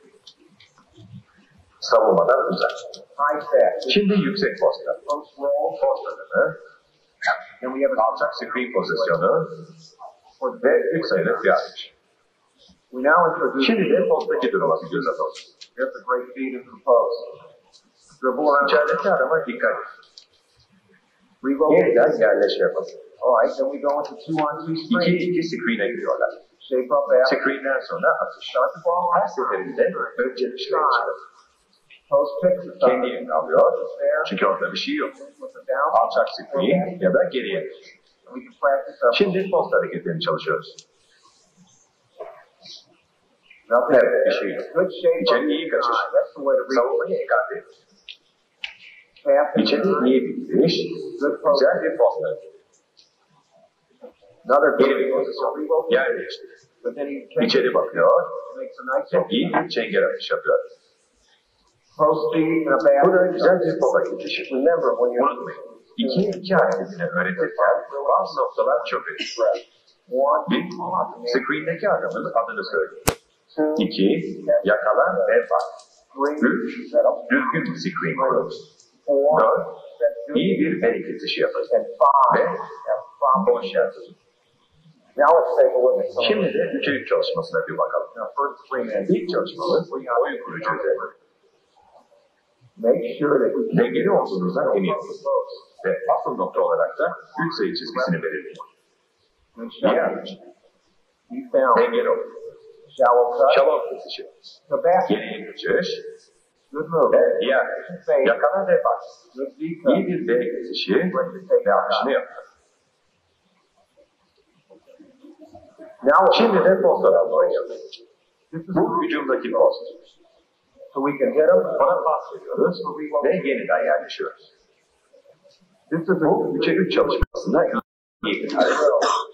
Savunmadan uzak. High stab. Şimdi yüksek posta. Post roll. Post adımı. And we have a Alçak screen pozisyonu. Ve 3 sayılık bir atış. We now introduce. Şimdi de posttaki duruma bir göz atalım. Here's a great feed into the post. Dribble around. İçerideki adama dikkat et. Reroll. Yeniden yerleşme yapalım. Alright, then we go into 2-on-2 screen. 2-2 screen'e giriyorlar. Shape up after. Screen'den sonra atış. Start the ball Her on. seferinde önce dışarı çıkıyor. Post picks it. Kendi yerini alıyor. Çünkü orada bir şey yok. With the down. Alçak screen ya da geriye. We can practice up. Şimdi post hareketlerini çalışıyoruz. Nothing. Evet, bir şey yok. Good shape. İçeri iyi kaçış. That's the way to read. Savunmayı ekarte et. Pass. İçeri iyi bir giriş. Güzel bir post hareketi. Another Geri bir pozisyon. Yer değiştirir. But then he İçeri bakıyor. makes a nice Ve iyi bir çengel atış yapıyor. post feed and a Bu da basket. güzel bir post hareketi. Remember when you're Unutmayın. 2-2 hareketini öğretirken bazı noktalar çok önemli. one, Bir, screen'deki adamın adını söyleyin. two, 2, yakala ve bak. three, 3, set up, düzgün bir screen kurun. four, 4, set good, iyi bir el itişı yapın. and five, Ve boş yer tutun. Now let's take a look at some Şimdi of de 3'e 3 çalışmasına bir bakalım. the first screen. İlk çalışmamız oyun kurucu üzerine. Make sure that you Dengeli olduğunuzdan emin olun. Ve asıl nokta olarak da 3 sayı çizgisini belirleyin. good İyi shot. anlaşın. You found Dengeli olun. shallow cut, Shallow kesici. the basket, Geriye kaçış. good move, Ve iyi anlaşın. Yakala ve bak. good D İyi cut, bir B kesişi ve atışını yapın. Now Şimdi de post adamla oynayalım. this is Bu hücumdaki post. so we can hit them. Ona pas veriyoruz ve yeniden yerleşiyoruz. This is a Bu 3'e 3 çalışmasında iyi bir hareket.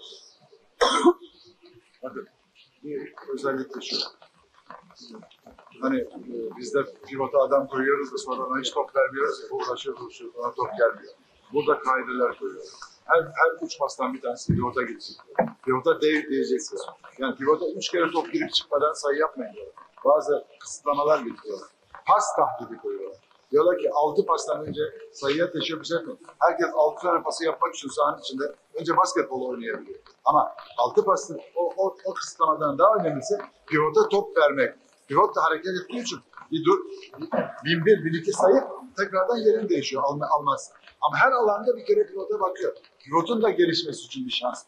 Bakın, bir özellikle şu. Hani bizde pivota adam koyuyoruz da sonra ona hiç top vermiyoruz. Uğraşıyoruz, ona top gelmiyor. Burada kaideler koyuyoruz. Her 3 pastan bir tanesi pivota gitsin. Pivota diyeceksiniz. Yani pivota 3 kere top girip çıkmadan sayı yapmayın diyorlar. Bazı kısıtlamalar getiriyorlar. Pas tahdidi koyuyorlar. Diyorlar ki 6 pastan önce sayıya teşebbüs etmeyin. Herkes 6 tane pası yapmak için sahanın içinde önce basketbol oynayabiliyor. Ama 6 pasın o kısıtlamadan daha önemlisi pivota top vermek. Pivot da hareket ettiği için bir dur, 1001, 1002 sayı tekrardan yerini değişiyor almaz. Ama her alanda bir kere pivota bakıyor. Pivotun da gelişmesi için bir şans.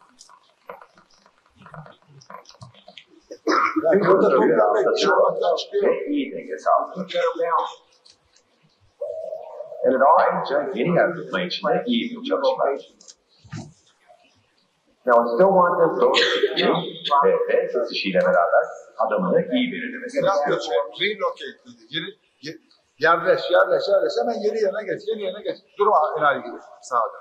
Yani pivota top vermek, iş olmaktan çıkıyor. Ve iyi denge sağlıyor. get them down. Evet, ayrıca yeni yer tutma için de iyi bir çalışma. Now I still want them Doğru to seçim ve B satışıyla beraber adamını iyi belirlemesi Ne yapıyor? Relocate dedi. Yerleş. Hemen yeni yerine geç. Durma enayi gibi sahada.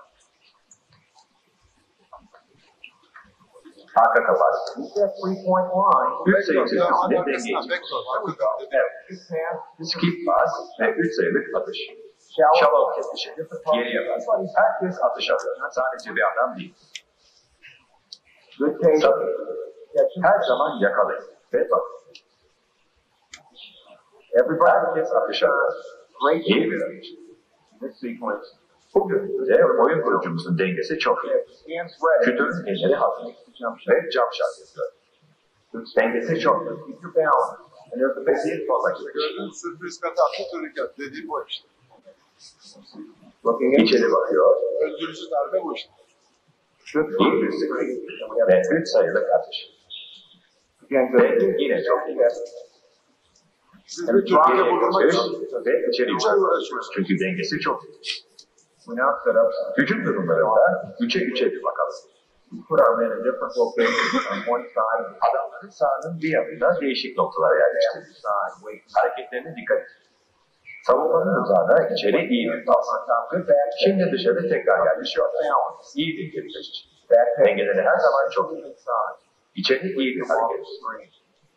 arka kapat. that 3-point line. 3 sayı çizgisinde Arkasından dengeyi. backdoor. Evet. Skip pass ve 3 sayılık atış. Shallow. Shallow kesişi. Geriye bas. Herkes atış alıyor. Sadece bir adam değil. Good take. Tabii. Her zaman yakalayın. Ve bak. Everybody Herkes atış yapıyor. great İyi bir atış. this sequence. Bu görüntüde oyun kurucumuzun dengesi çok iyi. Hands ready. Şütörün elleri hazır Jump shot. ve jump shot yapıyor. Dengesi çok iyi. Keep your balance. And there's the base. Peki sola gidiyor. Gördüğünüz sürpriz kata attı turikat. Dediğim bu işte. Looking in. İçeri bakıyor. Öldürücü darbe bu işte. İyi bir screen. Ve 3 sayılık atış. Again, good. Ve yine çok iyi. Siz de Türkiye Geriye bulunmak kaçış için ve içeri üç ay yukarı. uğraşıyorsunuz. Çünkü dengesi çok iyi. We now set up. Hücum durumlarında 3'e 3'e bir bakalım. We put our men in different locations on one side. Adamların sahanın bir yanında değişik noktalara yerleştirdik. Side. Wait. Hareketlerine dikkat et. Savunmanın uzağına içeri iyi bir pas. On top. Good back. Şimdi dışarı tekrar yerleşiyor. İyi bir geri kaçış. Back. Dengeleri her zaman çok iyi. Inside. İçeri iyi bir hareket. Screen.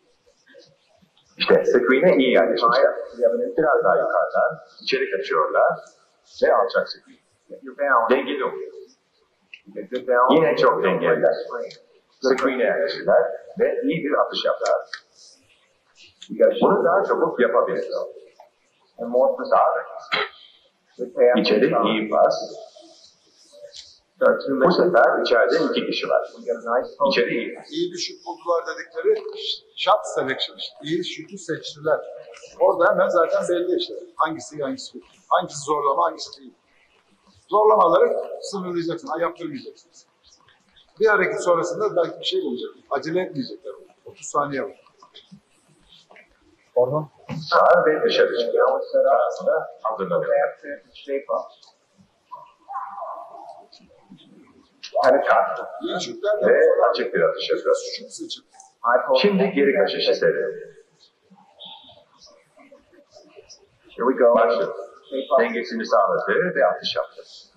İşte screen'e iyi yerleşmişler. We have an Biraz daha yukarıdan içeri kaçıyorlar ve alçak screen. Get your balance. Dengeli oluyor. Get good balance. Yine çok dengeliler. Screen. Screen'e yerleştiler ve iyi bir atış yaptılar. You got to shoot. Bunu daha çabuk yapabiliriz. And more precise. Good pass. İçeri inside. iyi pas. Start two Bu minutes. sefer içeride 2 kişi var. We get a nice post. İçeri iyi pas. İyi bir şut buldular dedikleri shot selection işte. İyi şutu seçtiler. Orada hemen zaten belli işte. Hangisi hangisi. Hangisi zorlama hangisi değil. Zorlamaları sınırlayacaksın. Yaptırmayacaksın. Bir hareket sonrasında belki bir şey olacak. Acele etmeyecekler. 30 saniye var. Oradan. Sağa ve dışarı çıkıyor. Arasında hazırlanıyor. Pass it. Shape up. Yani kart İyi şutlar ve açık bir atış yapıyor. şut seçim. High post. Şimdi geri kaçışı seyredelim. Here we go. Başladı. Shape up. Dengesini sağladı ve atış yaptı.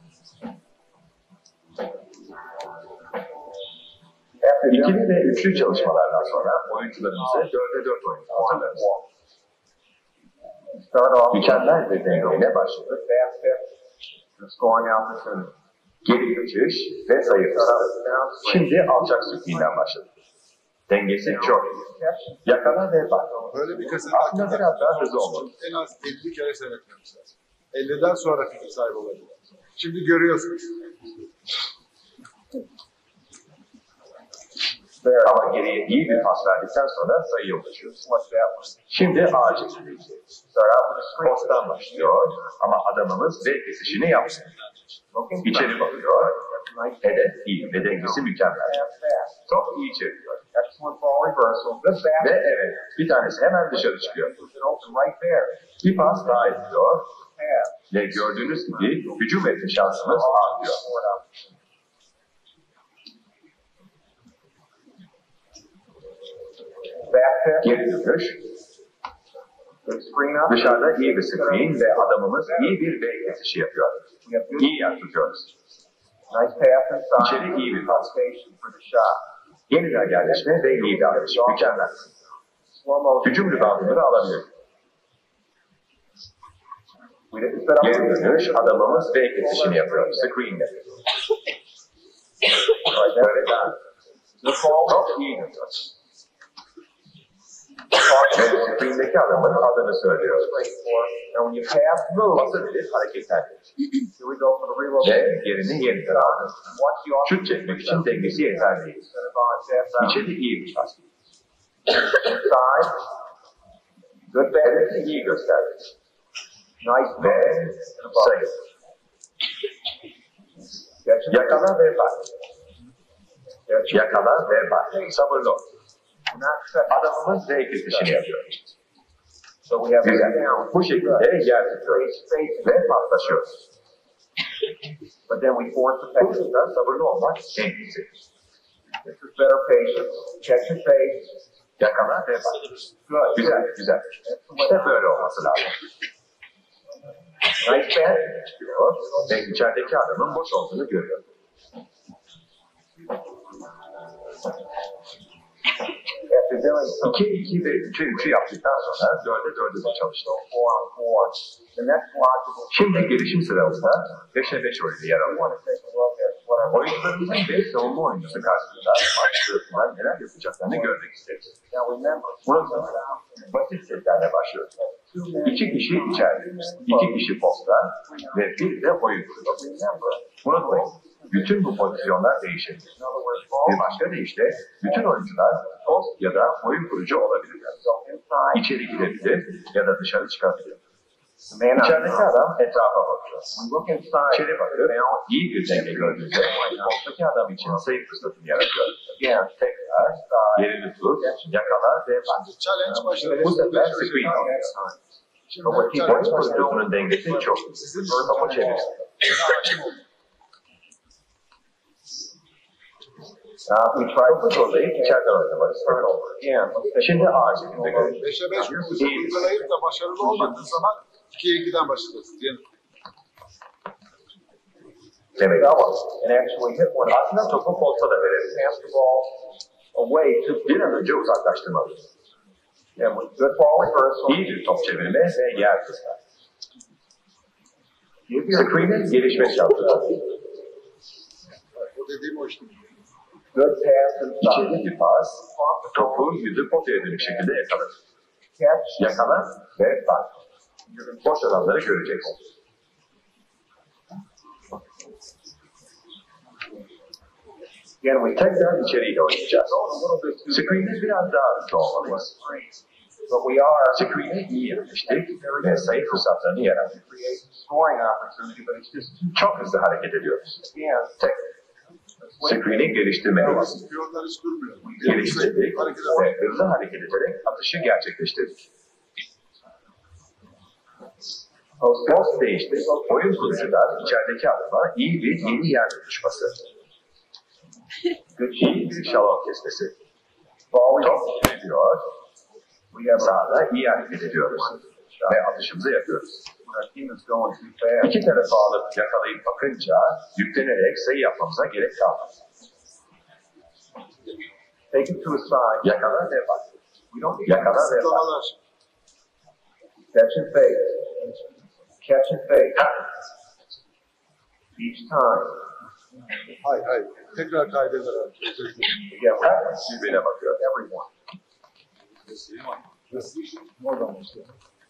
After İkili ve üçlü çalışmalardan sonra oyuncularımızı 4'e 4 oyuna hazırlarız. start off. Mükemmel bir dengeyle başladı. Good fast pitch. The scoring opportunity. Geri kaçış ve sayı fırsatı. Şimdi alçak sürtüğünden başladı. Dengesi çok iyi. Yakala ve bak. Böyle bir kaset Aslında biraz daha hızlı olmalı. En az 50 kere seyretmemiz lazım. 50'den sonra fikir sahibi olabilir. Şimdi görüyorsunuz. Ama geriye iyi bir pas verdikten sonra sayıya ulaşıyoruz. Şimdi ağaç izleyeceğiz. Posttan başlıyor ama adamımız ve kesişini yapsın. İçeri bakıyor. Hedef iyi ve dengesi mükemmel. Top iyi çeviriyor. Excellent ball reversal. Good fast. Ve evet, bir tanesi hemen dışarı çıkıyor. It open right there. Bir pas daha ediyor Pass. ve gördüğünüz gibi hücum etme şansımız artıyor. Back pitch. Geri dönüş, Good screen up. dışarıda iyi bir screen ve adamımız iyi bir V kesişi yapıyor. We have good. İyi yapıyoruz. Nice pass inside. İçeri iyi bir pas. Station for the shot. Yeniden yerleşme ve iyi bir atış. Mükemmel. Slow motion. Hücum reboundları alabilir. We didn't set up. Geri dönüş, adamımız V kesişini yapıyor. Screen'de. Böyle daha. Good ball. Çok iyi gidiyor. Ve screen'deki adamın adını söylüyor. Straight for. And when you pass, move. Basın bir hareketlendir. Here we go for the reload. Ve yerini yeniden aldı. Watch the off. Şut çekmek için dengesi yeterli değil. Set it on. Pass out. İçeri iyi bir pas. Inside. Good pass. Hedefi iyi gösterdi. Nice Ve sayı. Catch it. Yakala ve bak. Catch it. Yakala ve bak. Sabırlı ol. Not set. Adamımız V kesişini yapıyor. So we have Güzel. it down. Bu şekilde yer tutuyoruz. Ve paslaşıyoruz. But then we force the Bu pass. yüzden sabırlı olmak en iyisi. This is better patience. Catch and face. Yakala ve bak. Good. Güzel, güzel. İşte böyle olması lazım. Nice pass. Çıkıyor ve içerideki adamın boş olduğunu görüyor. After doing so, 2-2 ve 3'e 3'ü yaptıktan sonra 4'e 4'e de çalıştı. 4-on-4. The next logical Şimdi gelişim sıramızda 5'e 5 oyunu yer alıyor. want to take a look at what I'm Oyuncularımızın ve savunma oyuncusu karşısında maç sırasında neler yapacaklarını görmek isteriz. now remember. Unutmayın, basit setlerle başlıyoruz. 2 kişi içeride, 2 kişi posta ve bir de oyun kurucu. Unutmayın, bütün bu pozisyonlar değişebilir. Bir başka deyişle bütün oyuncular post ya da oyun kurucu olabilirler. İçeri girebilir ya da dışarı çıkabilir. İçerideki adam etrafa bakıyor. İçeri bakıyor, iyi bir denge gördüğünde posttaki adam için sayı fırsatını yaratıyor. Tekrar yerini tut, yakala ve bak. Challenge başladı. Bu sefer screen oluyor. Şimdi Oyun challenge başladı. kurucusunun dengesi çok. Topu çevir. Topu zorlayıp içeriden oynamak istiyor. Şimdi ağ şeklinde göreceğiz. 5'e 5 uygulayıp da başarılı olmadığı zaman 2'ye 2'den başlayacağız. Diyelim. Demek aslında topu posta da verebiliriz. Bir an önce uzaklaştırmalıyız. İyi bir top çevirme ve yer tutma. Screen'in gelişme şartları. O dediğim o işte. İçeri bir pas, topu yüzü potaya dönük şekilde yakalar. Yakala ve bak. Boş alanları göreceksin. Tekrar içeriyle oynayacağız. Screen'de biraz daha hızlı olmalıyız. Screen'e iyi yerleştik ve sayı fırsatlarını yarattık. Çok hızlı hareket ediyoruz. Screen'i geliştirmeliyiz. Piyonlar hiç durmuyor. Geliştirdik ve hızlı hareket ederek atışı gerçekleştirdik. Post değişti. Oyun kurucular içerideki adama iyi bir yeni yer tutuşması. İyi bir şalon kesmesi. Top gidiyor. Sahada iyi hareket ediyoruz. Ve atışımızı yapıyoruz. İki tarafa alıp yakalayıp bakınca yüklenerek sayı yapmamıza gerek kalmaz. Yakala ve bak. Yakala ve bak. Kısıtlamalar. Catch and fake. Catch and fake. Each time. Hayır. Tekrar kaydeder abi. Herkes birbirine bakıyor. Everyone. Oradan başlayalım.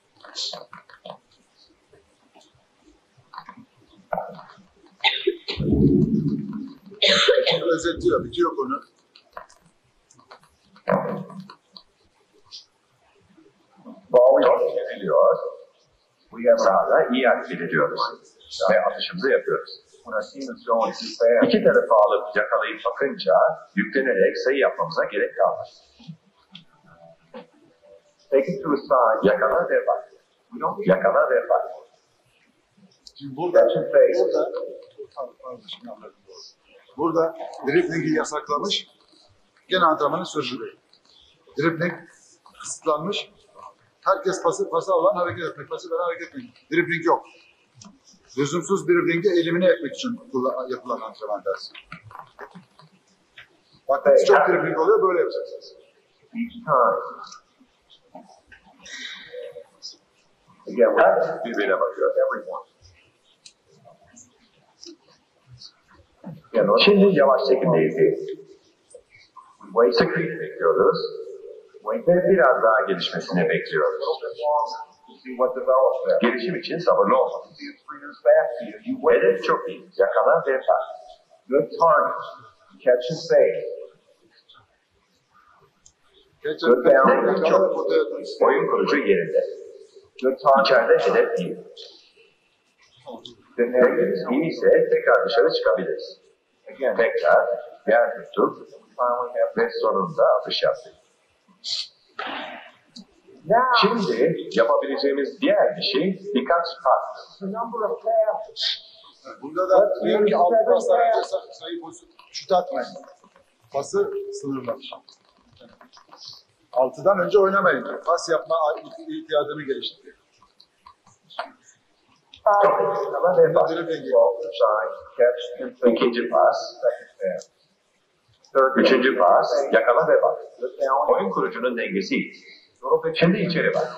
Özetliyor, bitiyor konu. Top geriliyor. Sahada iyi hareket ediyoruz. Ve atışımızı yapıyoruz. İki tarafa alıp yakalayıp bakınca yüklenerek sayı yapmamıza gerek kalmaz. Yakala ve bak. Yakala ve bak. Şimdi burada dribling'i yasaklamış, gene antrenmanı sürdürüyor. Dribbling kısıtlanmış, herkes pası alan hareket etmek, pası veren hareket etmek. Dribbling yok. Lüzumsuz dribling'i elimine etmek için yapılan antrenman dersi. Bakın çok dribbling oluyor, böyle yapacaksınız. Herkes birbirine bakıyor. Şimdi yavaş çekimde izleyin. Screen bekliyoruz. Ve biraz daha gelişmesini bekliyoruz. Gelişim için sabırlı olmalıyız. Hedef çok iyi. Yakala ve bak. Good target. Catch and fake. Oyun kurucu yerinde. Good target. İçeride hedef iyi. Dengemiz iyi ise tekrar dışarı çıkabiliriz. Tekrar yer tuttuk ve sonunda atış yaptık. Şimdi yapabileceğimiz diğer bir şey birkaç pas. Bunda da diyor ki 6 pasdan önce sayı pozisyonu şut atmayın. Pası sınırlamış. 6'dan önce oynamayın. Pas yapma ihtiyacını geliştiriyor. İkinci pas. Üçüncü pas. Yakala ve bak. Oyun kurucunun dengesi iyi. Şimdi içeri bak.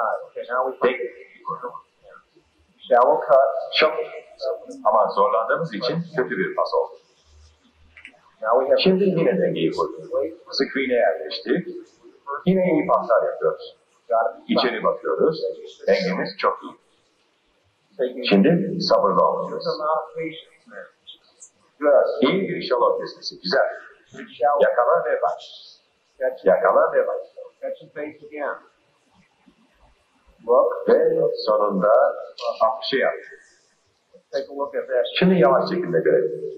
Shallow cut. Çok. Ama zorlandığımız için kötü bir pas oldu. Şimdi yine dengeyi kurduk. Screen'e yerleştik. Yine iyi paslar yapıyoruz. İçeri bakıyoruz. Dengemiz çok iyi. Şimdi sabırlı olmalıyız. İyi bir şalot kesmesi. Güzel. Yakala ve bak. Yakala ve bak. Ve sonunda akışı yap. Şimdi yavaş şekilde görelim.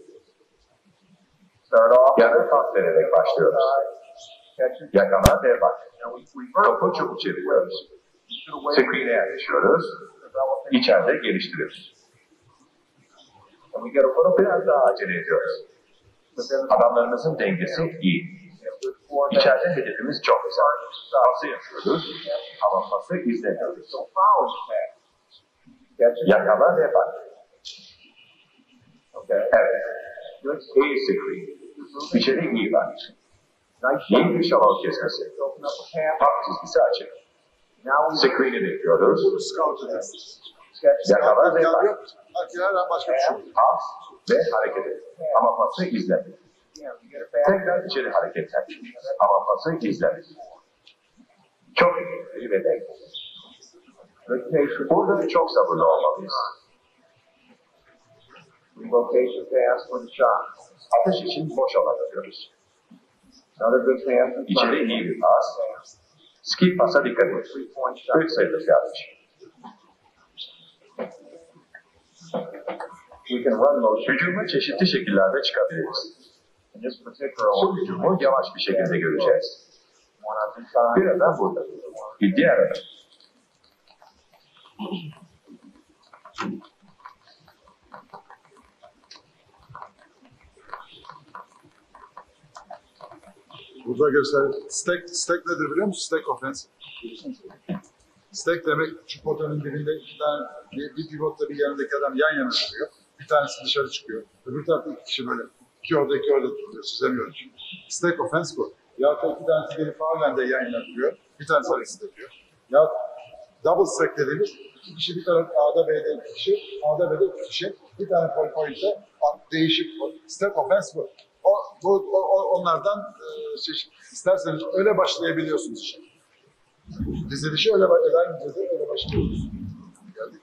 Yarı pas vererek başlıyoruz. Yakala ve bak. Topu çabuk çeviriyoruz. Screen'e yerleşiyoruz. İçeride geliştiriyoruz. Biraz daha acele ediyoruz. Adamlarımızın dengesi iyi. İçeride hedefimiz çok güzel. Pası yapıyoruz ama pası izlemiyoruz. Yakala ve bak. Evet. İyi screen. İçeri iyi bak. İyi bir şalot kesmesi. Pas çizgisi açık. Screen'i bekliyoruz. Yakala ve bak. Pas ve hareket et. Ama pası izle. Tekrar içeri hareketlen. Ama pası izle. Çok iyi ve denk. Burada çok sabırlı olmalıyız. Atış için boş alan arıyoruz. İçeri iyi bir pas. Skip pasa dikkat et. 3 sayılık yanlış. Hücuma çeşitli şekillerde çıkabiliriz. Bu hücumu yavaş bir şekilde göreceğiz. Bir adam burada. Bir diğer adam. Burada göster. Stack nedir biliyor musun? Stack offense. Stack demek şu potanın dibinde iki tane bir pivotla bir yanındaki adam yan yana duruyor. Bir tanesi dışarı çıkıyor. Öbür tarafta iki kişi böyle. İki orada duruyor. Çizemiyorum şimdi. Stack offense bu. Ya da iki tanesi gelip faulen de yan yana duruyor. Bir tanesi arasında duruyor. Ya double stack dediğimiz iki kişi bir taraf A'da B'de iki kişi, A'da B'de iki kişi. Bir tane point'e değişik. Stack offense bu. Onlardan isterseniz öyle başlayabiliyorsunuz işte. Dizilişi öyle başlıyoruz. Geldik.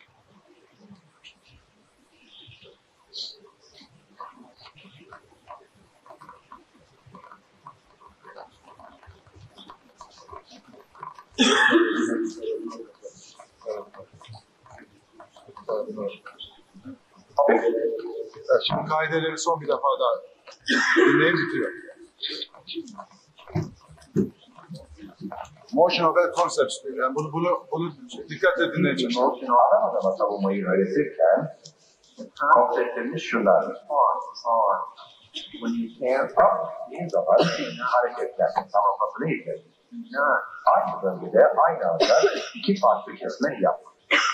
Evet, şimdi kaideleri son bir defa daha dinleyip bitiyor. Motion of concepts diyor. Yani bunu dikkatle dinleyeceğiz. Adama savunmayı öğretirken konseptlerimiz şunlardır. Dediğin zaman hareketler, tamamlasını izleyin. Aynı bölgede aynı anda iki farklı kesme yapın.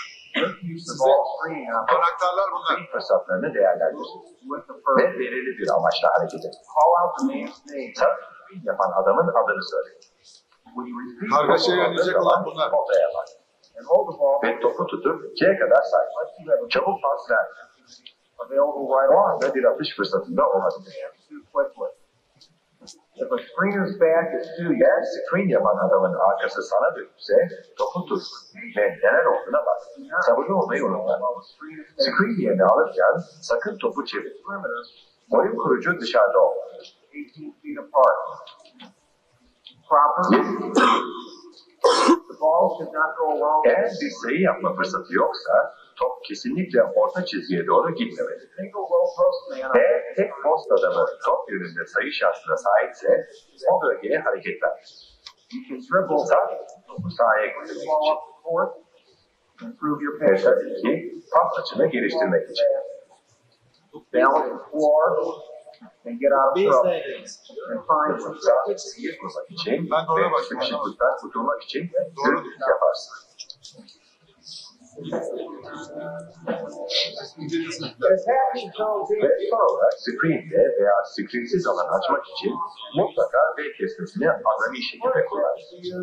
Anahtarlar bunlar. Fırsatlarını değerlendirin. Ve belirli bir amaçla hareket edin. Tabii yapan adamın adını söyleyin. Kargaşayı önleyecek olan bunlar. Potaya bak. Ve topu tutup C'ye kadar say. Çabuk pas ver. O anda bir atış fırsatında olabilir. Eğer screen yapan adamın arkası sana dönükse topu tut ve neler olduğuna bak. Sabırlı olmayı unutma. Screen yerini alırken sakın topu çevir. Oyun kurucu dışarıda ol. Eğer bir sayı yapma fırsatı yoksa top kesinlikle orta çizgiye doğru gitmemeli. Eğer tek post adamı top yönünde sayı şansına sahipse o bölgeye hareket ver. Topu sahaya getirmek için. Ve tabii ki pas açını geliştirmek için. Çizgiyi kurmak için ve sıkışıklıktan kurtulmak için dürüstlük yaparsın. Ve son olarak screen'de veya screensiz alan açmak için mutlaka V kesmesini azami şekilde kullan.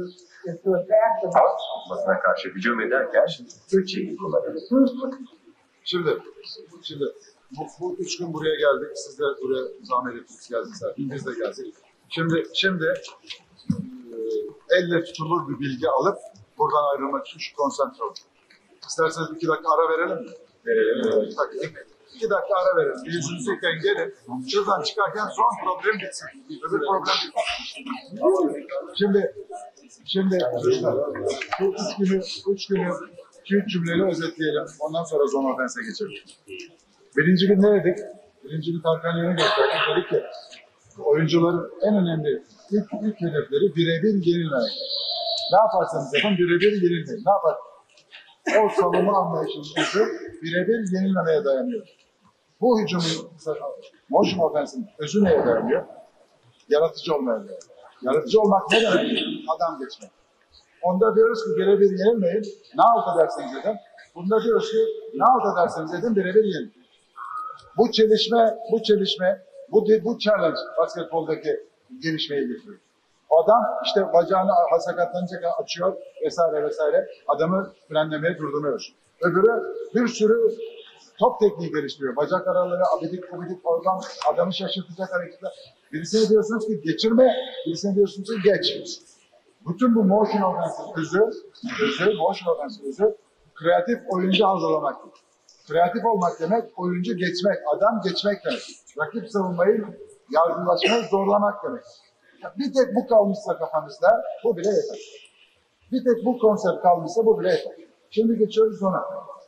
Pas tutmasına karşı hücum ederken 3 şekil kullanırız. Şimdi bu 3 gün buraya geldik. Siz de buraya zahmet ettiniz, geldiniz. Biz de geldik. Şimdi elle tutulur bir bilgi alıp buradan ayrılmak için şu konsantre olun. İsterseniz 2 dakika ara verelim mi? Verelim. 2 dakika ara verelim. Bir yüzünüzü yıkayın gelin. Şuradan çıkarken son problem bitsin. Öbür problem bitsin. Şimdi bu 3 günü 2-3 cümleyle özetleyelim. Ondan sonra zone offense'e geçelim. Birinci gün ne dedik? Birinci gün Tarkan yönü gösterdik. Dedik ki oyuncuların en önemli ilk hedefleri birebir yenilmemek. Ne yaparsanız yapın birebir yenilmeyin. Ne yapar? O savunma anlayışının birebir yenilmemeye dayanıyor. Bu hücumun motion offense'in özü neye dayanıyor? Yaratıcı olmaya dayanıyor. Yaratıcı olmak ne demek? Adam geçmek. Onda diyoruz ki birebir yenilmeyin. Ne halt ederseniz edin. Bunda diyoruz ki ne halt ederseniz edin birebir yenin. Bu çelişme, bu challenge basketboldaki gelişmeyi getiriyor. Adam işte bacağını sakatlanacak açıyor vesaire. Adamı frenlemeye durdurmuyor. Öbürü bir sürü top tekniği geliştiriyor. Bacak araları, abidik oradan adamı şaşırtacak hareketler. Birisine diyorsunuz ki geçirme, birisine diyorsunuz ki geç. Bütün bu motion offense'in özü, kreatif oyuncu hazırlamaktır. Kreatif olmak demek, oyuncu geçmek, adam geçmek demek. Rakip savunmayı yardımlaşmayı zorlamak demek. Bir tek bu kalmışsa kafanızda, bu bile yeter. Bir tek bu konsept kalmışsa bu bile yeter. Şimdi geçiyoruz ona.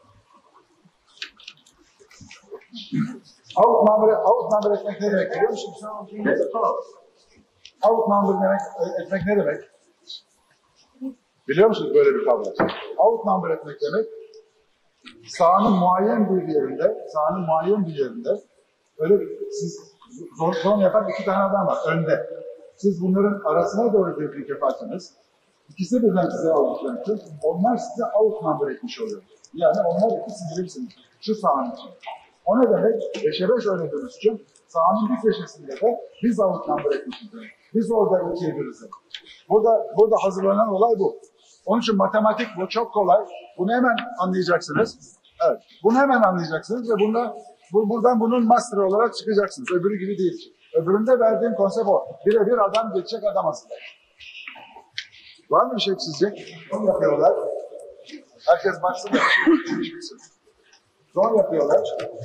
Out number etmek ne demek biliyor musun? Out number etmek ne demek? Biliyor musunuz böyle bir kavram? Out number etmek demek, sahanın muayyen bir yerinde, öyle siz zone yapan 2 tane adam var önde. Siz bunların arasına doğru devrik yaparsanız, ikisi birden size aldıkları için, onlar size out number etmiş oluyor. Yani onlar ikisi bilirsiniz şu sahanın için. O ne demek? 5'e 5 oynadığımız için sahanın bir köşesinde de biz out number etmişiz. Biz orada 2'ye 1'iz. Burada hazırlanan olay bu. Onun için matematik bu, çok kolay. Bunu hemen anlayacaksınız. Evet, bunu hemen anlayacaksınız ve buradan bunun master olarak çıkacaksınız. Öbürü gibi değil. Öbüründe verdiğim konsept o. Birebir adam geçecek adam aslında. Var mı bir şey sizce? Onu yapıyorlar. Herkes baksın da. Zon yapıyorlar.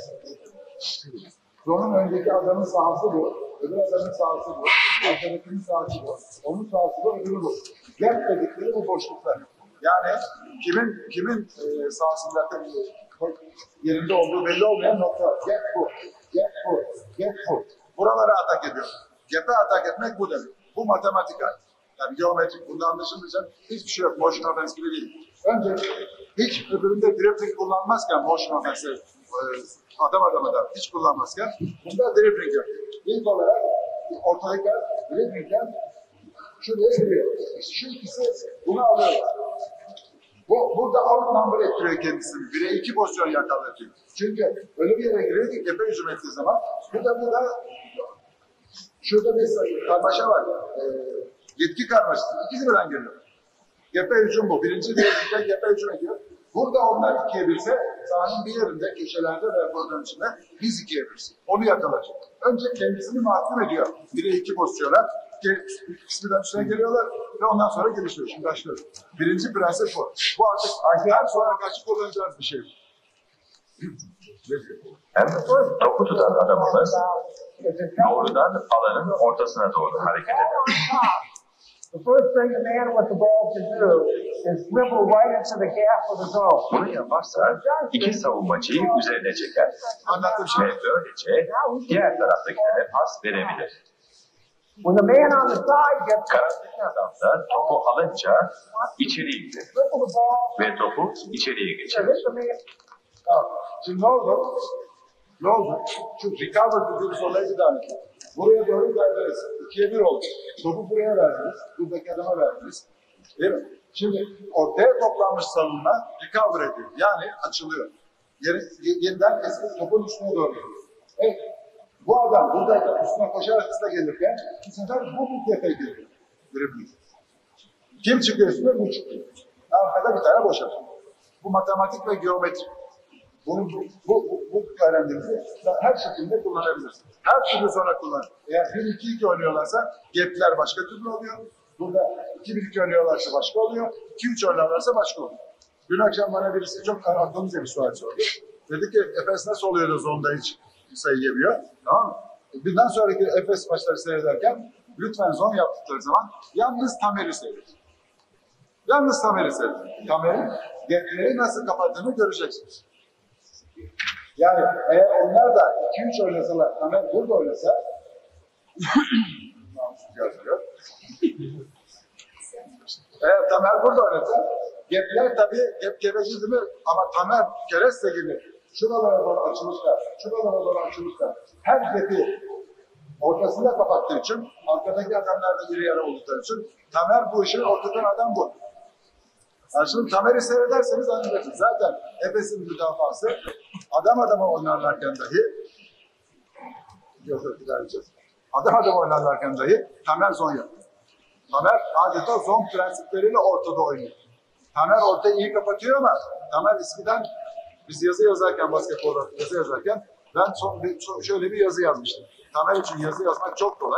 Zonun öndeki adamın sahası bu. Öbür adamın sahası bu. Arkadakinin sahası bu. Onun sahası bu, öbürü bu. Gap dedikleri bu boşluklar. Yani kimin sahasında yerinde olduğu belli olmayan nokta. Gap bu. Gap bu. Buralara atak ediyor. Gap'e atak etmek bu demek. Bu matematik hali. Yani geometrik. Bunda anlaşılmayacak hiçbir şey yok. Motion offense gibi değil. Önce hiç öbüründe dribbling kullanmazken motion offense adam adama da hiç kullanmazken bunda dribbling yapıyor. İlk olarak ortadakiler dribbling'den şuraya giriyor. Şu ikisi bunu alıyorlar. Burada out number ettiriyor kendisini. 1'e 2 pozisyon yakalatıyor. Çünkü öyle bir yere giriyor ki tepe hücum ettiği zaman şurada bir karmaşa var. Yetki karmaşası. İkisi birden geliyor. Gepe hücum bu. Birinci diğerinde gepe hücum ediyor. Burada onlar 2'ye 1'se sahanın bir yerinde, köşelerde ve buradan içinde biz 2'ye 1'si. Onu yakalayacak. Önce kendisini mahkum ediyor. 1'e 2 pozisyona. İkisi birden üstüne geliyorlar ve ondan sonra gelişiyor. Şimdi başlıyoruz. Birinci prensip bu. Bu artık her sonra karşı kullanacağız bir şey. Hem topu tutan adamımız doğrudan alanın ortasına doğru hareket eder. The first thing a man with the ball can do is dribble right into the gap of the zone. Bunu yaparsa iki savunmacıyı üzerine çeker Anlattığım şey. ve böylece diğer taraftakilere pas verebilir. When the man on the side gets Kanattaki adam da topu alınca içeriye gider dribble the ball, ve topu içeriye geçirir. hit the man. Tamam. Şimdi ne oldu? Şu recover dediğimiz olayı bir daha anlatayım. Buraya doğru geldiniz. 2'ye 1 oldu. Topu buraya verdiniz. Buradaki adama verdiniz. Değil mi? Şimdi ortaya toplanmış savunma recover ediyor. Yani açılıyor. Yeniden eski topun üstüne doğru geliyor. Evet. Bu adam buradayken üstüne koşarak hızla gelirken bu sefer bu tepe geliyor. Dribbling. Kim çıkıyor üstüne? Bu çıkıyor. Arkada bir tane boşalır. Bu matematik ve geometri. Bu öğrendiğinizi her şekilde kullanabilirsiniz. Her türlü sonra kullanın. Eğer 1-2-2 oynuyorlarsa gap'ler başka türlü oluyor. Burada 2-1-2 oynuyorlarsa başka oluyor. 2-3 oynarlarsa başka oluyor. Dün akşam bana birisi çok aklımıza bir sual sordu. Dedi ki Efes nasıl oluyor da zonda hiç sayı yemiyor? Tamam mı? Bundan sonraki Efes maçları seyrederken lütfen zon yaptıkları zaman yalnız Tamer'i seyredin. Yalnız Tamer'i seyredin. Tamer'in gerileri nasıl kapattığını göreceksiniz. Yani eğer onlar da 2-3 oynasalar, Tamer burada oynasa eğer Tamer burada oynasa geriler tabii gerekirdi mi? Ama Tamer kereste gibi şuralara doğru açılışlar, şuralara doğru açılışlar. Her gepi ortasında kapattığı için, arkadaki adamlar da iri yarı oldukları için Tamer bu işin ortadan adam bu. Yani şimdi Tamer'i seyrederseniz anlayacaksınız. Zaten Efes'in müdafası adam adama oynarlarken dahi adam adama oynarlarken dahi Tamer zon yapıyor. Tamer adeta zon prensipleriyle ortada oynuyor. Tamer ortayı iyi kapatıyor ama Tamer eskiden biz yazı yazarken, basketbolda yazı yazarken ben şöyle bir yazı yazmıştım. Tamer için yazı yazmak çok kolay.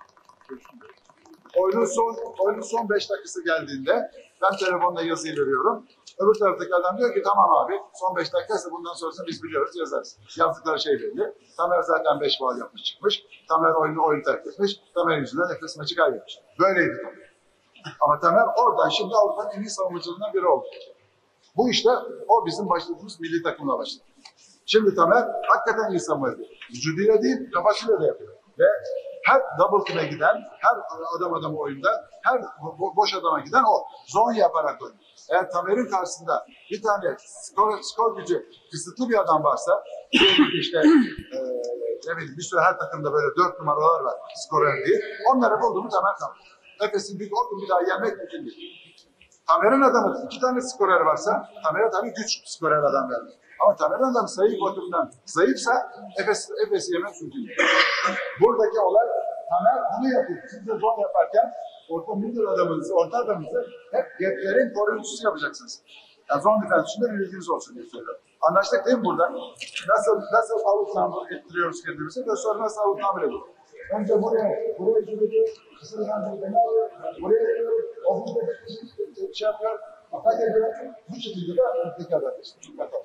Oyunun son 5 dakikası geldiğinde ben telefonla yazıyı veriyorum. Öbür taraftaki adam diyor ki tamam abi son 5 dakikaysa bundan sonrasını biz biliyoruz yazarız. Yazdıkları şey belli. Tamer zaten 5 faul yapmış çıkmış. Tamer oyunu terk etmiş. Tamer yüzünden Efes maçı kaybetmiş. Böyleydi Tamer. Ama Tamer oradan şimdi Avrupa'nın en iyi savunucularından biri oldu. Bu işte o bizim başladığımız milli takımla başladı. Şimdi Tamer hakikaten iyi savunma ediyor. Vücuduyla değil kafasıyla da yapıyor. Ve her double team'e giden, her adam oyunda, her boş adama giden o. Zon yaparak oynuyor. Eğer Tamer'in karşısında bir tane skor gücü kısıtlı bir adam varsa, işte ne bileyim bir sürü her takımda böyle 4 numaralar var skorer değil. Onları buldu mu Tamer kalır. Efes'in bir daha yenmek mümkün değil. Tamer'in adamı 2 tane skorer varsa, Tamer'e tabii güç skorer adam vermiş. Ama Tamer'in adamı sayı bakımından zayıfsa Efes'i yemek mümkün değil. Buradaki olay Tamer bunu yapıyor. Siz de zon yaparken orta adamınızı hep gaplerin koruyucusu yapacaksınız. Yani zon defensinde bir bilginiz olsun diye söylüyorum. Anlaştık değil mi burada? Nasıl avut tamir ettiriyoruz kendimizi ve sonra nasıl avut tamir ediyoruz? Önce buraya gidiyor, kısırdan beni alıyor, buraya gidiyor, o burada bir şey yapıyor, atak ediyor, bu şekilde de öteki adam işte. Bakalım.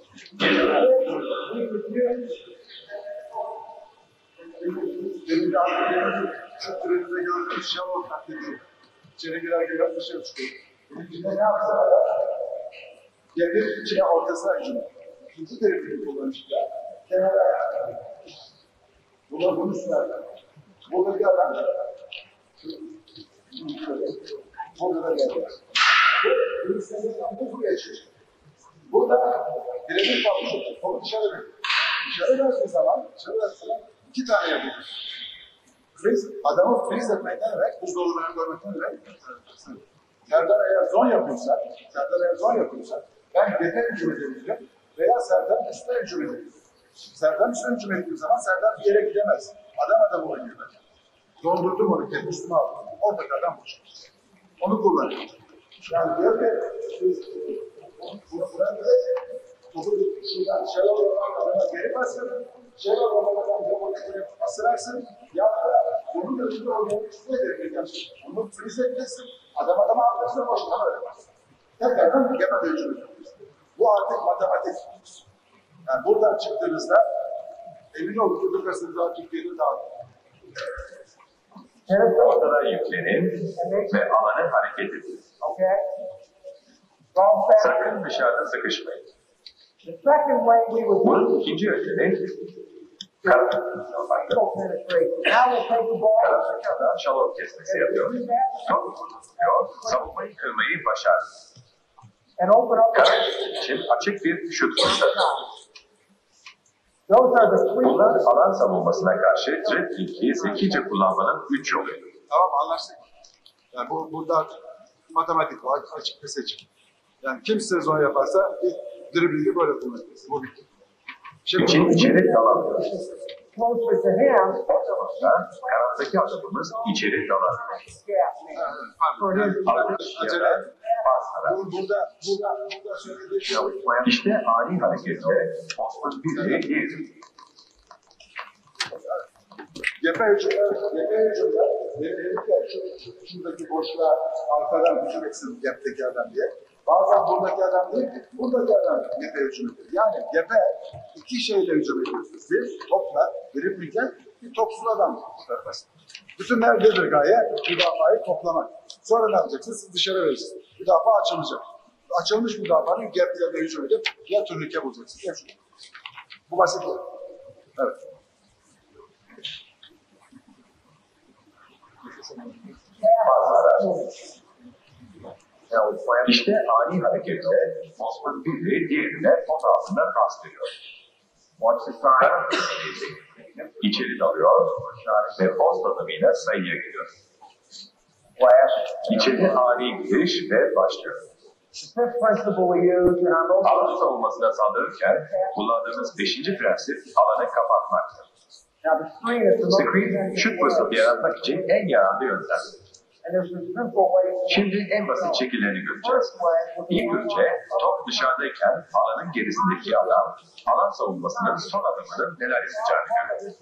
Demin de artık şu treninde gördüğümüz şalon taklidi. İçeri girer girer dışarı çıkıyor. Şimdi ne yapsa? Gelir içine ortasına açıyor. İkinci terifini kullanmışlar. Kenara bunu sınırlar. Buradaki adam burada da geldi. Bu insanlardan bu buraya çıkıyor. Burada birebir kalmış olacak. Onu dışarı veriyor. Dışarı verdiği zaman 2 tane yapıyoruz. Adamı freeze etmekten demek, buzdolabını görmekten demek. Serdar eğer zon yapıyorsa, ben gepe hücum edebilirim veya Serdar'ın üstüne hücum edebilirim. Serdar'ın üstüne hücum ettiğim zaman Serdar bir yere gidemez. Adam oynuyor ben. Dondurdum onu, kendi üstüme aldım. Oradaki adam boş. Onu kullanıyorum. Yani diyor ki, burada topu şuradan şelal olarak adama geri basın, şelal olarak adama pası versin, ya da onun önünde oynayan üstüne devredeceksin. Onu freeze etmesin, adama aldırsın, boşuna öyle basın. Tekrardan genel ölçümü yapıyoruz. Bu artık matematik. Yani buradan çıktığınızda emin olun ki Lucas'ın daha Türkiye'de dağıtıyor. Ortadan yüklenin ve alanı hareket edin. Sakın dışarıda sıkışmayın. Bunun ikinci yöntemi karanlık şalot kesmesi yapıyor. Savunmayı kırmayı başardı. Karanlık için açık bir şut fırsatı. Bunlar alan savunmasına karşı dribling'i zekice kullanmanın 3 yolu. Tamam anlaştık. Yani burada matematik var, açık ve seçim. Yani kim sezon yaparsa ilk dribling'i böyle kullanacağız. Bu bitti. İçin içeri dalamıyor. Karanlıktaki adamımız içeri dalamıyor. Acele. Burada söylediği şey. İşte ani hareketle Osman Birliğe girdi. cephe hücumda dedik ya şuradaki boşluğa arkadan hücum etsin cepteki adam diye. Bazen buradaki adam değil, buradaki adam cephe hücum ediyor. Yani cephe iki şeyle hücum ediyorsunuz. Bir topla, verilirken bir topsuz adam kurtarması. Bütün nerededir gaye? Müdafayı toplamak. Sonra ne yapacaksınız? Siz dışarı verirsiniz. Müdafaa açılacak. Açılmış müdafaanın gaplerine hücum edip ya turnike bulacaksınız ya şunu. Bu basit. Evet. İşte ani hareketle Osman biri diğerine pot altında pas veriyor. İçeri dalıyor ve post adımıyla sayıya giriyor. İçeri ani giriş ve başlıyor. Alan savunmasına saldırırken kullandığımız 5. prensip alanı kapatmaktır. Screen, şut fırsatı yaratmak için en yararlı yöntemdir. Şimdi en basit şekillerini göreceğiz. İlk önce top dışarıdayken alanın gerisindeki adam, alan savunmasının son adımının neler yapacağını görür.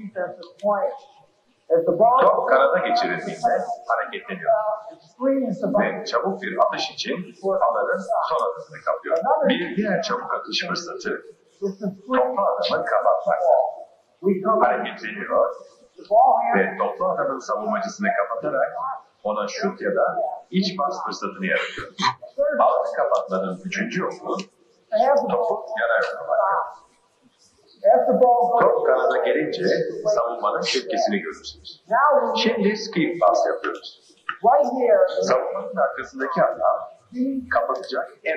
Top kanada geçirildiğinde hareketleniyor ve çabuk bir atış için alanın son adımını kapıyor. Bir diğer çabuk atış fırsatı toplu adamı kapatmaktır. Hareketleniyor ve toplu adamın savunmacısını kapatarak ona şut ya da iç pas fırsatını yaratıyor. Alanı kapatmanın üçüncü yolu topu yana yollamak. Top kanada gelince savunmanın tepkisini görürsünüz. Şimdi skip pas yapıyoruz. Savunmanın arkasındaki adam kapatacak